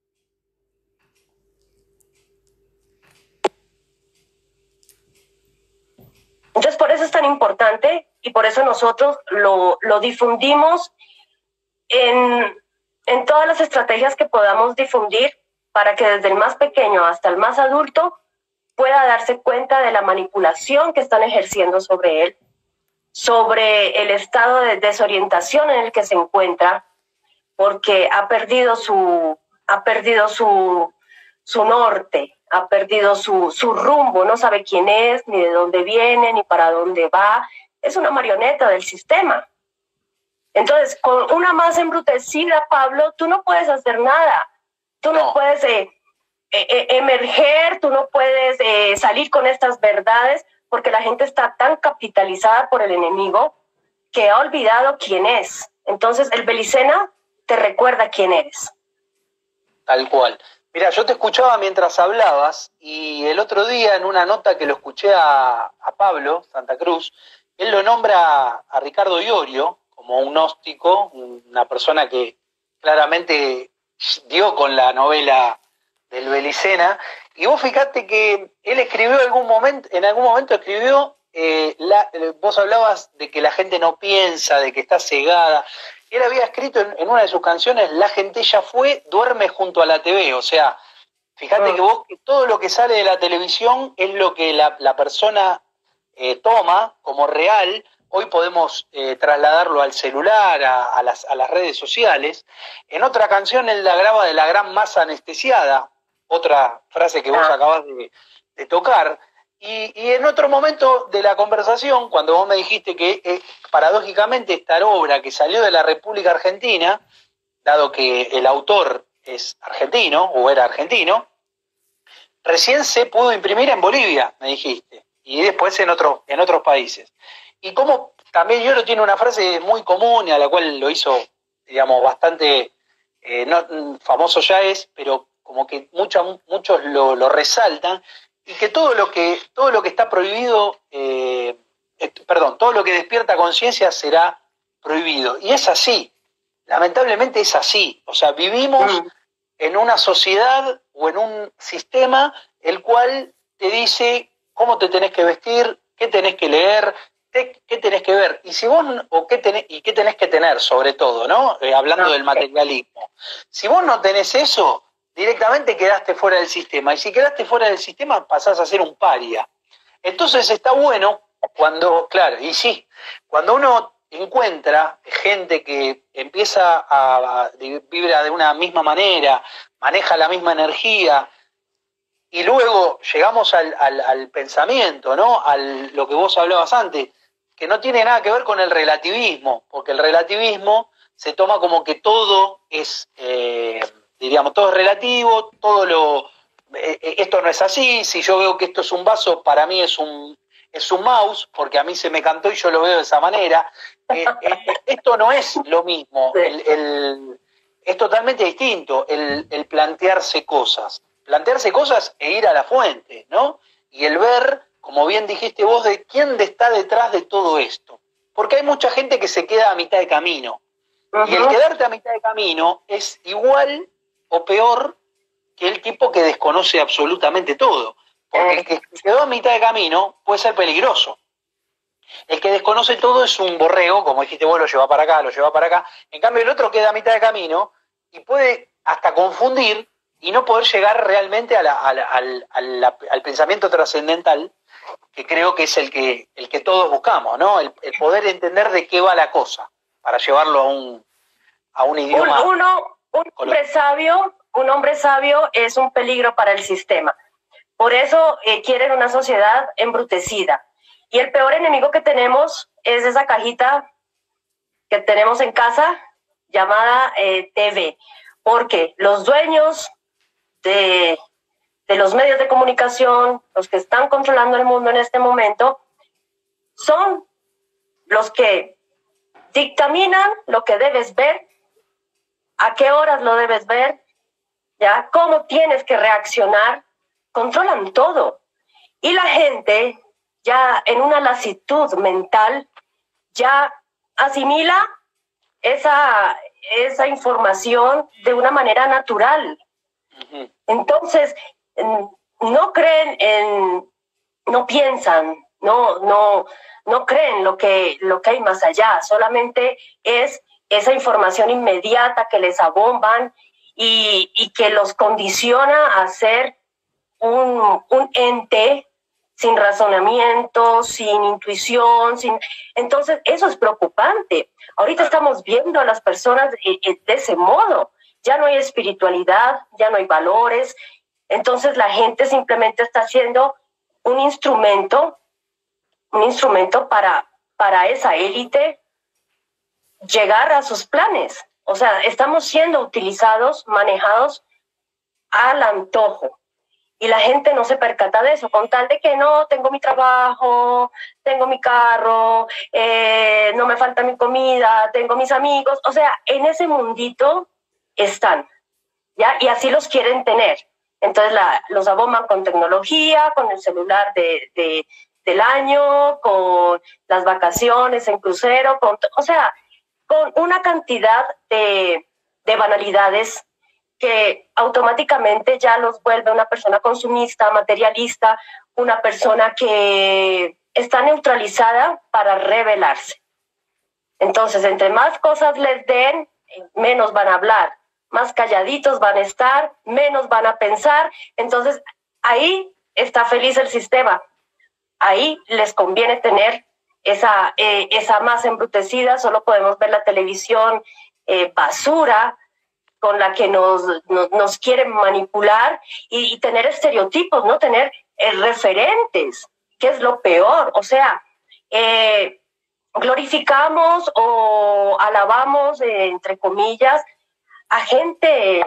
Entonces, por eso es tan importante y por eso nosotros lo, lo difundimos en, en todas las estrategias que podamos difundir para que desde el más pequeño hasta el más adulto pueda darse cuenta de la manipulación que están ejerciendo sobre él, sobre el estado de desorientación en el que se encuentra, porque ha perdido su, ha perdido su, su norte, ha perdido su, su rumbo, no sabe quién es, ni de dónde viene, ni para dónde va. Es una marioneta del sistema. Entonces, con una masa embrutecida, Pablo, tú no puedes hacer nada. Tú no, no puedes eh, eh, emerger, tú no puedes eh, salir con estas verdades, porque la gente está tan capitalizada por el enemigo que ha olvidado quién es. Entonces, el Belicena te recuerda quién eres. Tal cual. Mira, yo te escuchaba mientras hablabas y el otro día en una nota que lo escuché a, a Pablo Santa Cruz, él lo nombra a Ricardo Iorio como un gnóstico, una persona que claramente dio con la novela del Belicena, y vos fijate que él escribió algún momento, en algún momento escribió, eh, la, vos hablabas de que la gente no piensa, de que está cegada. Él había escrito en, en una de sus canciones, la gente ya fue, duerme junto a la T V. O sea, fíjate oh. que vos, que todo lo que sale de la televisión es lo que la, la persona eh, toma como real. Hoy podemos eh, trasladarlo al celular, a, a, las, a las redes sociales. En otra canción él la graba de la gran masa anestesiada, otra frase que vos ah. acabás de, de tocar. Y, y en otro momento de la conversación, cuando vos me dijiste que eh, paradójicamente esta obra que salió de la República Argentina, dado que el autor es argentino o era argentino, recién se pudo imprimir en Bolivia, me dijiste, y después en, otro, en otros países. Y como también Lloro tiene una frase muy común, a la cual lo hizo, digamos, bastante eh, no, famoso ya es, pero como que mucha, muchos lo, lo resaltan, y que todo lo que, todo lo que está prohibido, eh, perdón, todo lo que despierta conciencia será prohibido. Y es así, lamentablemente es así. O sea, vivimos mm. en una sociedad o en un sistema el cual te dice cómo te tenés que vestir, qué tenés que leer, qué, qué tenés que ver, y si vos o qué tenés, y qué tenés que tener, sobre todo, ¿no? Eh, hablando no. del materialismo. Si vos no tenés eso, directamente quedaste fuera del sistema. Y si quedaste fuera del sistema, pasás a ser un paria. Entonces está bueno cuando, claro, y sí, cuando uno encuentra gente que empieza a, a vibra de una misma manera, maneja la misma energía, y luego llegamos al, al, al pensamiento, ¿no? A lo que vos hablabas antes, que no tiene nada que ver con el relativismo, porque el relativismo se toma como que todo es... Eh, diríamos, todo es relativo, todo lo... Eh, esto no es así, si yo veo que esto es un vaso, para mí es un, es un mouse, porque a mí se me cantó y yo lo veo de esa manera. Eh, eh, esto no es lo mismo, el, el, es totalmente distinto el, el plantearse cosas. Plantearse cosas e ir a la fuente, ¿no? Y el ver, como bien dijiste vos, de quién está detrás de todo esto. Porque hay mucha gente que se queda a mitad de camino. Uh-huh. Y el quedarte a mitad de camino es igual o peor que el tipo que desconoce absolutamente todo. Porque el que quedó a mitad de camino puede ser peligroso. El que desconoce todo es un borrego, como dijiste vos, lo lleva para acá, lo lleva para acá. En cambio, el otro queda a mitad de camino y puede hasta confundir y no poder llegar realmente a la, a la, al, a la, al pensamiento trascendental, que creo que es el que, el que todos buscamos, ¿no? El, el poder entender de qué va la cosa, para llevarlo a un, a un idioma... Uno, Un hombre sabio, un hombre sabio es un peligro para el sistema. Por eso eh, quieren una sociedad embrutecida. Y el peor enemigo que tenemos es esa cajita que tenemos en casa llamada eh, T V. Porque los dueños de, de los medios de comunicación, los que están controlando el mundo en este momento, son los que dictaminan lo que debes ver, a qué horas lo debes ver, ¿ya? Cómo tienes que reaccionar, controlan todo. Y la gente, ya en una lasitud mental, ya asimila esa, esa información de una manera natural. Uh-huh. Entonces, no creen en, no piensan, no, no, no creen lo que, lo que hay más allá, solamente es esa información inmediata que les abomban y, y que los condiciona a ser un, un ente sin razonamiento, sin intuición, sin... Entonces, eso es preocupante. Ahorita estamos viendo a las personas de, de ese modo. Ya no hay espiritualidad, ya no hay valores. Entonces, la gente simplemente está siendo un instrumento, un instrumento para, para esa élite llegar a sus planes. O sea, estamos siendo utilizados, manejados al antojo. Y la gente no se percata de eso, con tal de que no, tengo mi trabajo, tengo mi carro, eh, no me falta mi comida, tengo mis amigos. O sea, en ese mundito están, ¿ya? Y así los quieren tener. Entonces la, los abomban con tecnología, con el celular de, de, del año, con las vacaciones en crucero, con, o sea, con una cantidad de, de banalidades que automáticamente ya los vuelve una persona consumista, materialista, una persona que está neutralizada para rebelarse. Entonces, entre más cosas les den, menos van a hablar, más calladitos van a estar, menos van a pensar. Entonces, ahí está feliz el sistema. Ahí les conviene tener esa, eh, esa masa embrutecida. Solo podemos ver la televisión eh, basura, con la que nos, nos, nos quieren manipular y, y tener estereotipos, ¿no? Tener eh, referentes, que es lo peor. O sea, eh, glorificamos o alabamos, eh, entre comillas, a gente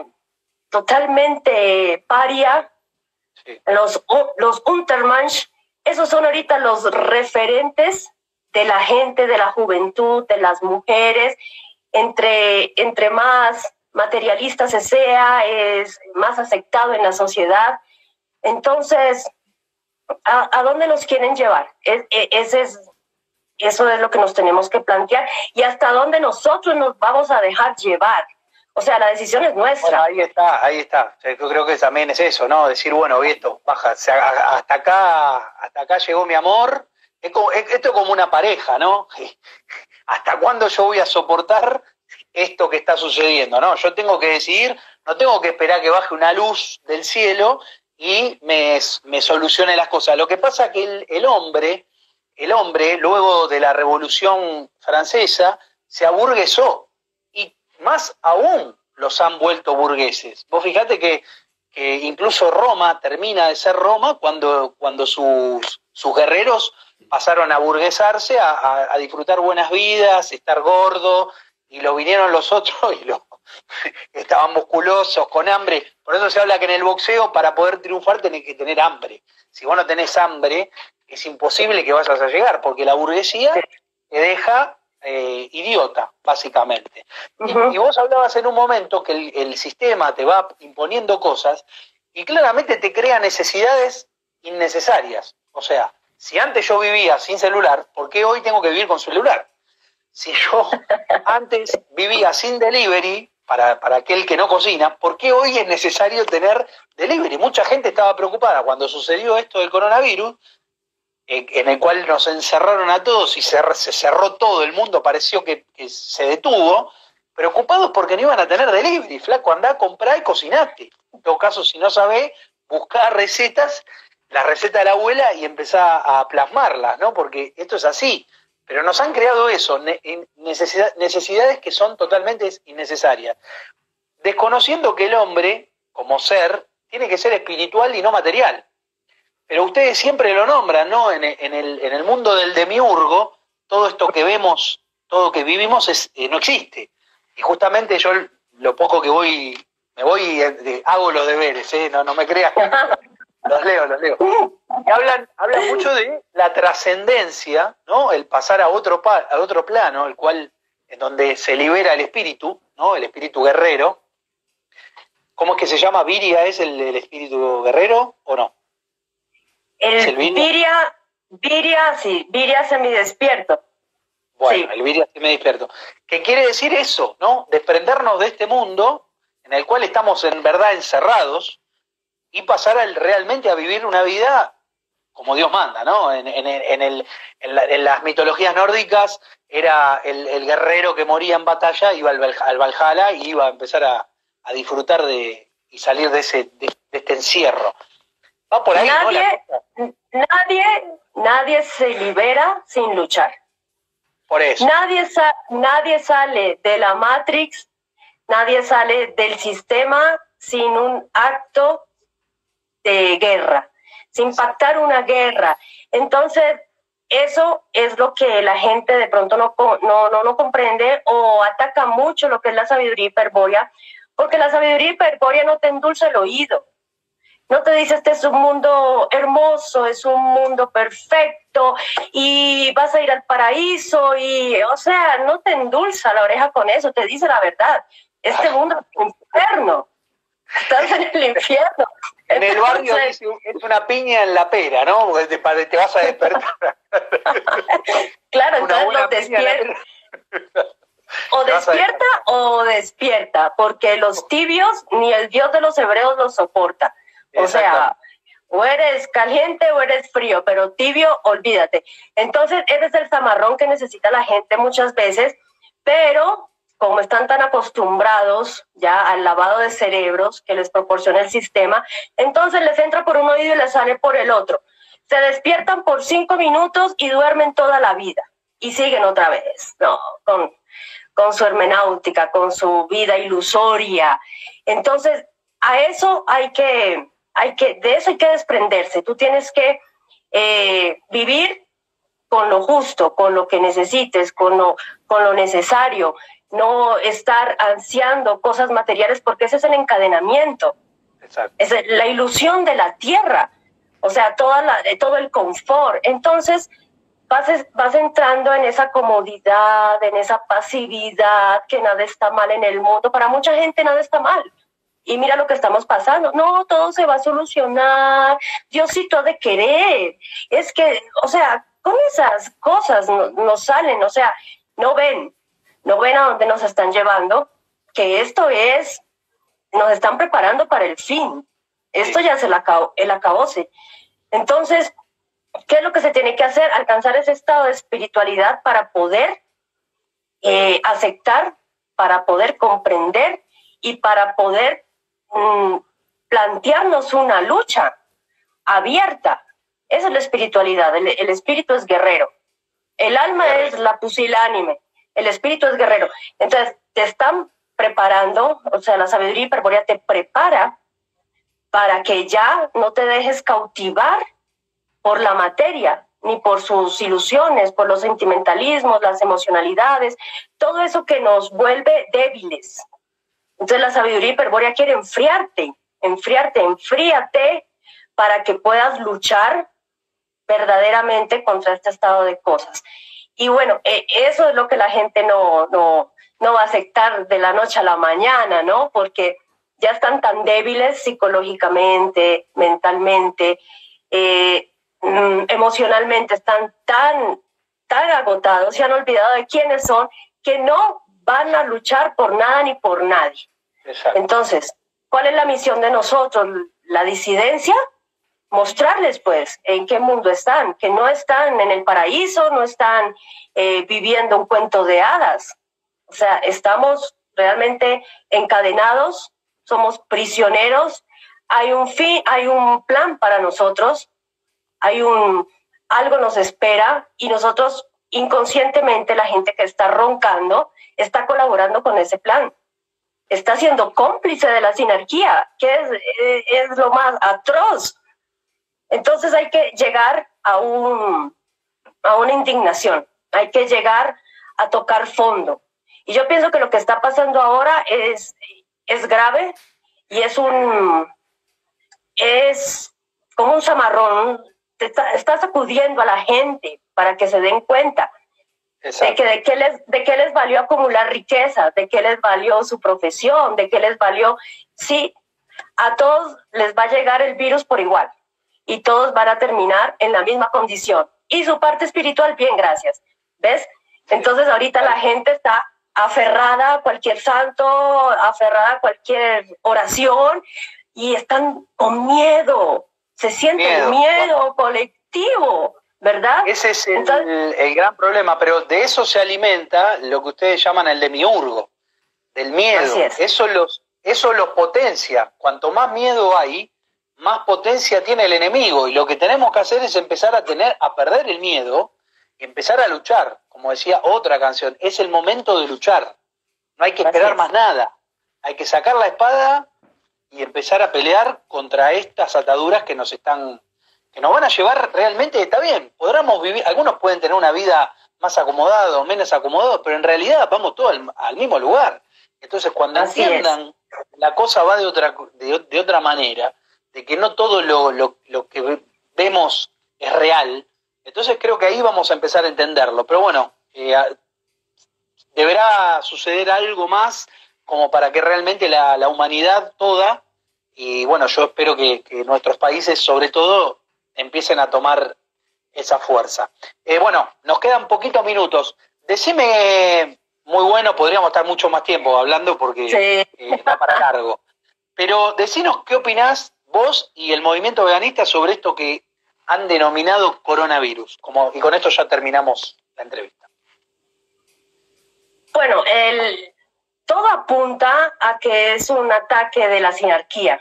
totalmente paria. Sí. Los, los Untermensch, esos son ahorita los referentes de la gente, de la juventud, de las mujeres. Entre, entre más materialista se sea, es más aceptado en la sociedad. Entonces, ¿a, a dónde nos quieren llevar? Es, es, es, eso es lo que nos tenemos que plantear. Y hasta dónde nosotros nos vamos a dejar llevar. O sea, la decisión es nuestra. Bueno, ahí está, ahí está. Yo creo que también es eso, ¿no? Decir, bueno, esto, baja, hasta acá, hasta acá llegó mi amor. Es como, esto es como una pareja, ¿no? ¿Hasta cuándo yo voy a soportar esto que está sucediendo? No, yo tengo que decidir, no tengo que esperar que baje una luz del cielo y me, me solucione las cosas. Lo que pasa es que el, el hombre, el hombre, luego de la Revolución Francesa, se aburguesó. Más aún los han vuelto burgueses. Vos fijate que, que incluso Roma termina de ser Roma cuando, cuando sus, sus guerreros pasaron a burguesarse, a, a, a disfrutar buenas vidas, estar gordo, y lo vinieron los otros y lo, estaban musculosos, con hambre. Por eso se habla que en el boxeo, para poder triunfar, tenés que tener hambre. Si vos no tenés hambre, es imposible que vayas a llegar, porque la burguesía te deja... Eh, idiota, básicamente. Uh-huh. y, y vos hablabas en un momento que el, el sistema te va imponiendo cosas y claramente te crea necesidades innecesarias. O sea, si antes yo vivía sin celular, ¿por qué hoy tengo que vivir con celular? Si yo antes vivía sin delivery, para, para aquel que no cocina, ¿por qué hoy es necesario tener delivery? Mucha gente estaba preocupada cuando sucedió esto del coronavirus, en el cual nos encerraron a todos y se, se cerró todo, el mundo pareció que, que se detuvo, preocupados porque no iban a tener delivery. Flaco, andá, comprá y cocinate. En todo caso, si no sabés, buscá recetas, las recetas de la abuela y empezá a plasmarlas, ¿no? Porque esto es así. Pero nos han creado eso, necesidad, necesidades que son totalmente innecesarias. Desconociendo que el hombre, como ser, tiene que ser espiritual y no material. Pero ustedes siempre lo nombran, ¿no? En, en, el, en el mundo del demiurgo, todo esto que vemos, todo lo que vivimos es, eh, no existe. Y justamente yo, lo poco que voy, me voy, eh, hago los deberes, ¿eh? No, no me creas. Los leo, los leo. Y hablan, hablan mucho de la trascendencia, ¿no? El pasar a otro, pa, a otro plano, el cual, en donde se libera el espíritu, ¿no? El espíritu guerrero. ¿Cómo es que se llama? ¿Viria es el, el espíritu guerrero o no? El, el viria, viria, sí, viria semidespierto. Bueno, sí. El viria semidespierto. ¿Qué quiere decir eso, no? Desprendernos de este mundo en el cual estamos en verdad encerrados y pasar al, realmente a vivir una vida como Dios manda, ¿no? En, en, en, el, en, la, en las mitologías nórdicas era el, el guerrero que moría en batalla, iba al, al Valhalla y iba a empezar a, a disfrutar de y salir de, ese, de, de este encierro. Va por ahí, nadie, ¿no? nadie, nadie se libera sin luchar. Por eso. Nadie, sa nadie sale de la Matrix, nadie sale del sistema sin un acto de guerra, sin pactar una guerra. Entonces, eso es lo que la gente de pronto no, no, no, no comprende o ataca mucho lo que es la sabiduría hiperbórea, porque la sabiduría hiperbórea no te endulza el oído. No te dice, este es un mundo hermoso, es un mundo perfecto y vas a ir al paraíso y, o sea, no te endulza la oreja con eso, te dice la verdad. Este mundo es un infierno. Estás en el infierno. En el barrio Entonces, es una piña en la pera, ¿no? Te, te vas a despertar. Claro, entonces los despierta. O despierta o despierta, porque los tibios ni el Dios de los hebreos los soporta. O sea, o eres caliente o eres frío, pero tibio, olvídate. Entonces, ese es el zamarrón que necesita la gente muchas veces, pero como están tan acostumbrados ya al lavado de cerebros que les proporciona el sistema, entonces les entra por un oído y les sale por el otro. Se despiertan por cinco minutos y duermen toda la vida. Y siguen otra vez, ¿no? Con, con su hermenáutica, con su vida ilusoria. Entonces, a eso hay que... Hay que, de eso hay que desprenderse. Tú tienes que eh, vivir con lo justo, con lo que necesites, con lo, con lo necesario, no estar ansiando cosas materiales, porque ese es el encadenamiento. Exacto. Es la ilusión de la tierra, o sea, toda la, todo el confort. Entonces vas, vas entrando en esa comodidad, en esa pasividad, que nada está mal en el mundo. Para mucha gente nada está mal. Y mira lo que estamos pasando. No, todo se va a solucionar. Diosito ha de querer. Es que, o sea, con esas cosas nos no salen, o sea, no ven, no ven a dónde nos están llevando, que esto es, nos están preparando para el fin. Esto ya es el, acabo, el acabose. Entonces, ¿qué es lo que se tiene que hacer? Alcanzar ese estado de espiritualidad para poder eh, aceptar, para poder comprender y para poder mmm, plantearnos una lucha abierta. Esa es la espiritualidad. El, el espíritu es guerrero. El alma es la pusilánime. El espíritu es guerrero. Entonces, te están preparando, o sea, la sabiduría hiperbórea te prepara para que ya no te dejes cautivar por la materia, ni por sus ilusiones, por los sentimentalismos, las emocionalidades, todo eso que nos vuelve débiles. Entonces, la sabiduría hiperbórea quiere enfriarte, enfriarte, enfríate para que puedas luchar verdaderamente contra este estado de cosas. Y bueno, eh, eso es lo que la gente no, no, no va a aceptar de la noche a la mañana, ¿no? Porque ya están tan débiles psicológicamente, mentalmente, eh, mm, emocionalmente, están tan, tan agotados, se han olvidado de quiénes son, que no van a luchar por nada ni por nadie. Exacto. Entonces, ¿cuál es la misión de nosotros? La disidencia. Mostrarles, pues, en qué mundo están, que no están en el paraíso, no están eh, viviendo un cuento de hadas. O sea, estamos realmente encadenados, somos prisioneros, hay un fin, hay un plan para nosotros, hay un, algo nos espera y nosotros inconscientemente, la gente que está roncando, está colaborando con ese plan. Está siendo cómplice de la sinarquía, que es, es lo más atroz. Entonces hay que llegar a, un, a una indignación, hay que llegar a tocar fondo. Y yo pienso que lo que está pasando ahora es, es grave y es un es como un zamarrón, te está, está sacudiendo a la gente para que se den cuenta de, que, de, qué les, de qué les valió acumular riqueza, de qué les valió su profesión, de qué les valió... Sí, a todos les va a llegar el virus por igual. Y todos van a terminar en la misma condición. Y su parte espiritual, bien, gracias. ¿Ves? Entonces ahorita la gente está aferrada a cualquier santo, aferrada a cualquier oración, y están con miedo. Se sienten miedo, miedo colectivo, ¿verdad? Ese es el, Entonces, el gran problema, pero de eso se alimenta lo que ustedes llaman el demiurgo, del miedo. Es. Eso los, eso los potencia. Cuanto más miedo hay, más potencia tiene el enemigo, y lo que tenemos que hacer es empezar a tener, a perder el miedo y empezar a luchar. Como decía otra canción, es el momento de luchar. No hay que esperar más nada. Hay que sacar la espada y empezar a pelear contra estas ataduras que nos están, que nos van a llevar realmente, está bien, podremos vivir, algunos pueden tener una vida más acomodada o menos acomodada, pero en realidad vamos todos al, al mismo lugar. Entonces cuando Así entiendan es. La cosa va de otra, de, de otra manera, de que no todo lo, lo, lo que vemos es real, entonces creo que ahí vamos a empezar a entenderlo. Pero bueno, eh, deberá suceder algo más como para que realmente la, la humanidad toda, y bueno, yo espero que, que nuestros países sobre todo empiecen a tomar esa fuerza. Eh, bueno, nos quedan poquitos minutos. Decime, muy bueno, podríamos estar mucho más tiempo hablando porque sí. eh, da para largo. Pero decinos qué opinás vos y el movimiento veganista sobre esto que han denominado coronavirus. Como, y con esto ya terminamos la entrevista. Bueno, el, todo apunta a que es un ataque de la sinarquía,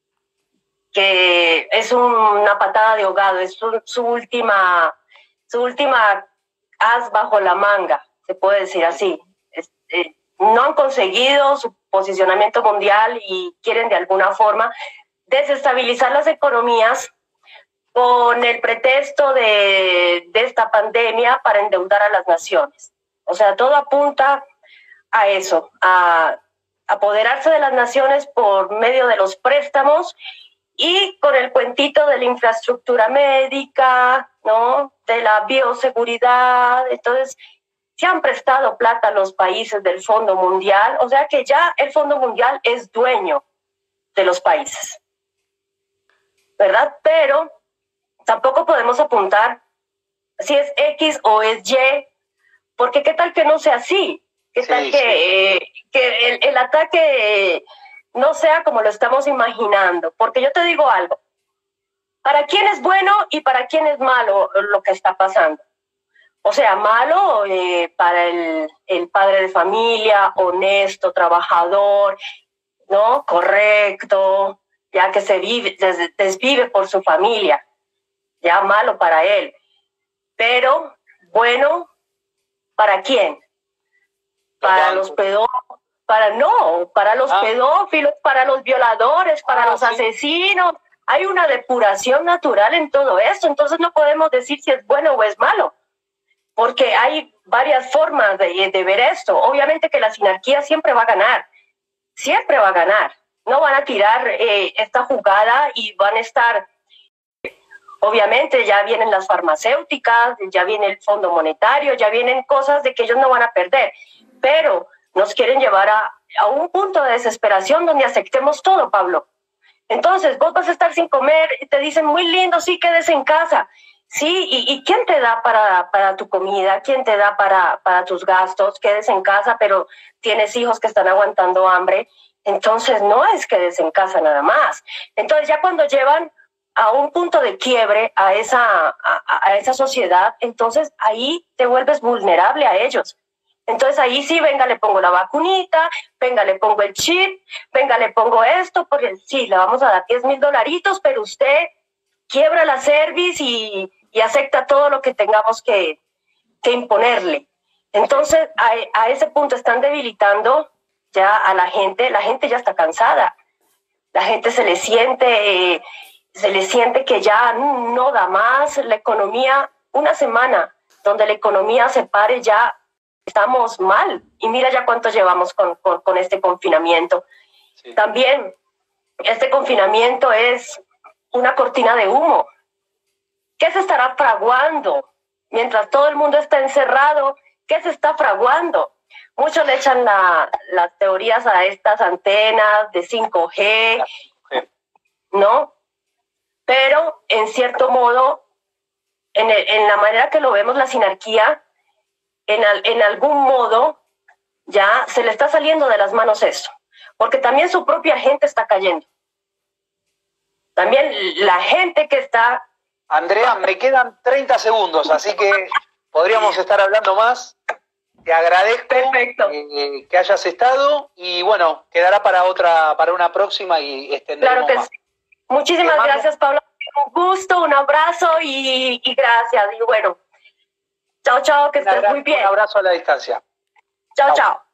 que es un, una patada de ahogado, es su, su última su última as bajo la manga, se puede decir así. Es, eh, no han conseguido su posicionamiento mundial y quieren de alguna forma desestabilizar las economías con el pretexto de, de esta pandemia para endeudar a las naciones. O sea, todo apunta a eso, a apoderarse de las naciones por medio de los préstamos y con el cuentito de la infraestructura médica, ¿no? De la bioseguridad. Entonces, se han prestado plata a los países del Fondo Mundial, o sea que ya el Fondo Mundial es dueño de los países, ¿verdad? Pero tampoco podemos apuntar si es X o es Y, porque qué tal que no sea así, qué tal sí, que, sí. Eh, que el, el ataque no sea como lo estamos imaginando, porque yo te digo algo, ¿para quién es bueno y para quién es malo lo que está pasando? O sea, malo eh, para el, el padre de familia, honesto, trabajador, ¿no? Correcto, ya que se vive, des, desvive por su familia, ya malo para él. Pero, bueno, ¿para quién? Para los pedófilos, para no, para los ah. pedófilos, para los violadores, para ah, los sí. asesinos. Hay una depuración natural en todo esto, entonces no podemos decir si es bueno o es malo, porque hay varias formas de, de ver esto. Obviamente que la sinarquía siempre va a ganar, siempre va a ganar. No van a tirar eh, esta jugada y van a estar, obviamente ya vienen las farmacéuticas, ya viene el Fondo Monetario, ya vienen cosas de que ellos no van a perder, pero nos quieren llevar a, a un punto de desesperación donde aceptemos todo, Pablo. Entonces, vos vas a estar sin comer, y te dicen, muy lindo, sí, quédese en casa. Sí, ¿y, y quién te da para, para tu comida? ¿Quién te da para, para tus gastos? Quedes en casa, pero tienes hijos que están aguantando hambre. Entonces, no es quedes en casa nada más. Entonces, ya cuando llevan a un punto de quiebre a esa, a, a esa sociedad, entonces ahí te vuelves vulnerable a ellos. Entonces ahí sí, venga, le pongo la vacunita, venga, le pongo el chip, venga, le pongo esto, porque sí, le vamos a dar diez mil dolaritos, pero usted quiebra la cerviz y, y acepta todo lo que tengamos que, que imponerle. Entonces, a, a ese punto están debilitando ya a la gente, la gente ya está cansada, la gente se le siente, eh, se le siente que ya no da más, la economía, una semana donde la economía se pare ya, estamos mal, y mira ya cuánto llevamos con, con, con este confinamiento. Sí. También, este confinamiento es una cortina de humo. ¿Qué se estará fraguando? Mientras todo el mundo está encerrado, ¿qué se está fraguando? Muchos le echan la, las teorías a estas antenas de cinco G, ¿no? Pero, en cierto modo, en, el, en la manera que lo vemos, la sinarquía, En, al, en algún modo ya se le está saliendo de las manos eso, porque también su propia gente está cayendo. También la gente que está... Andrea, me quedan treinta segundos, así que podríamos estar hablando más. Te agradezco eh, que hayas estado y bueno, quedará para otra, para una próxima y extenderemos Claro que más. Sí. Muchísimas gracias, Pablo. Un gusto, un abrazo y, y gracias. Y bueno, chao, chao, que estés muy bien. Un abrazo a la distancia. Chao, chao.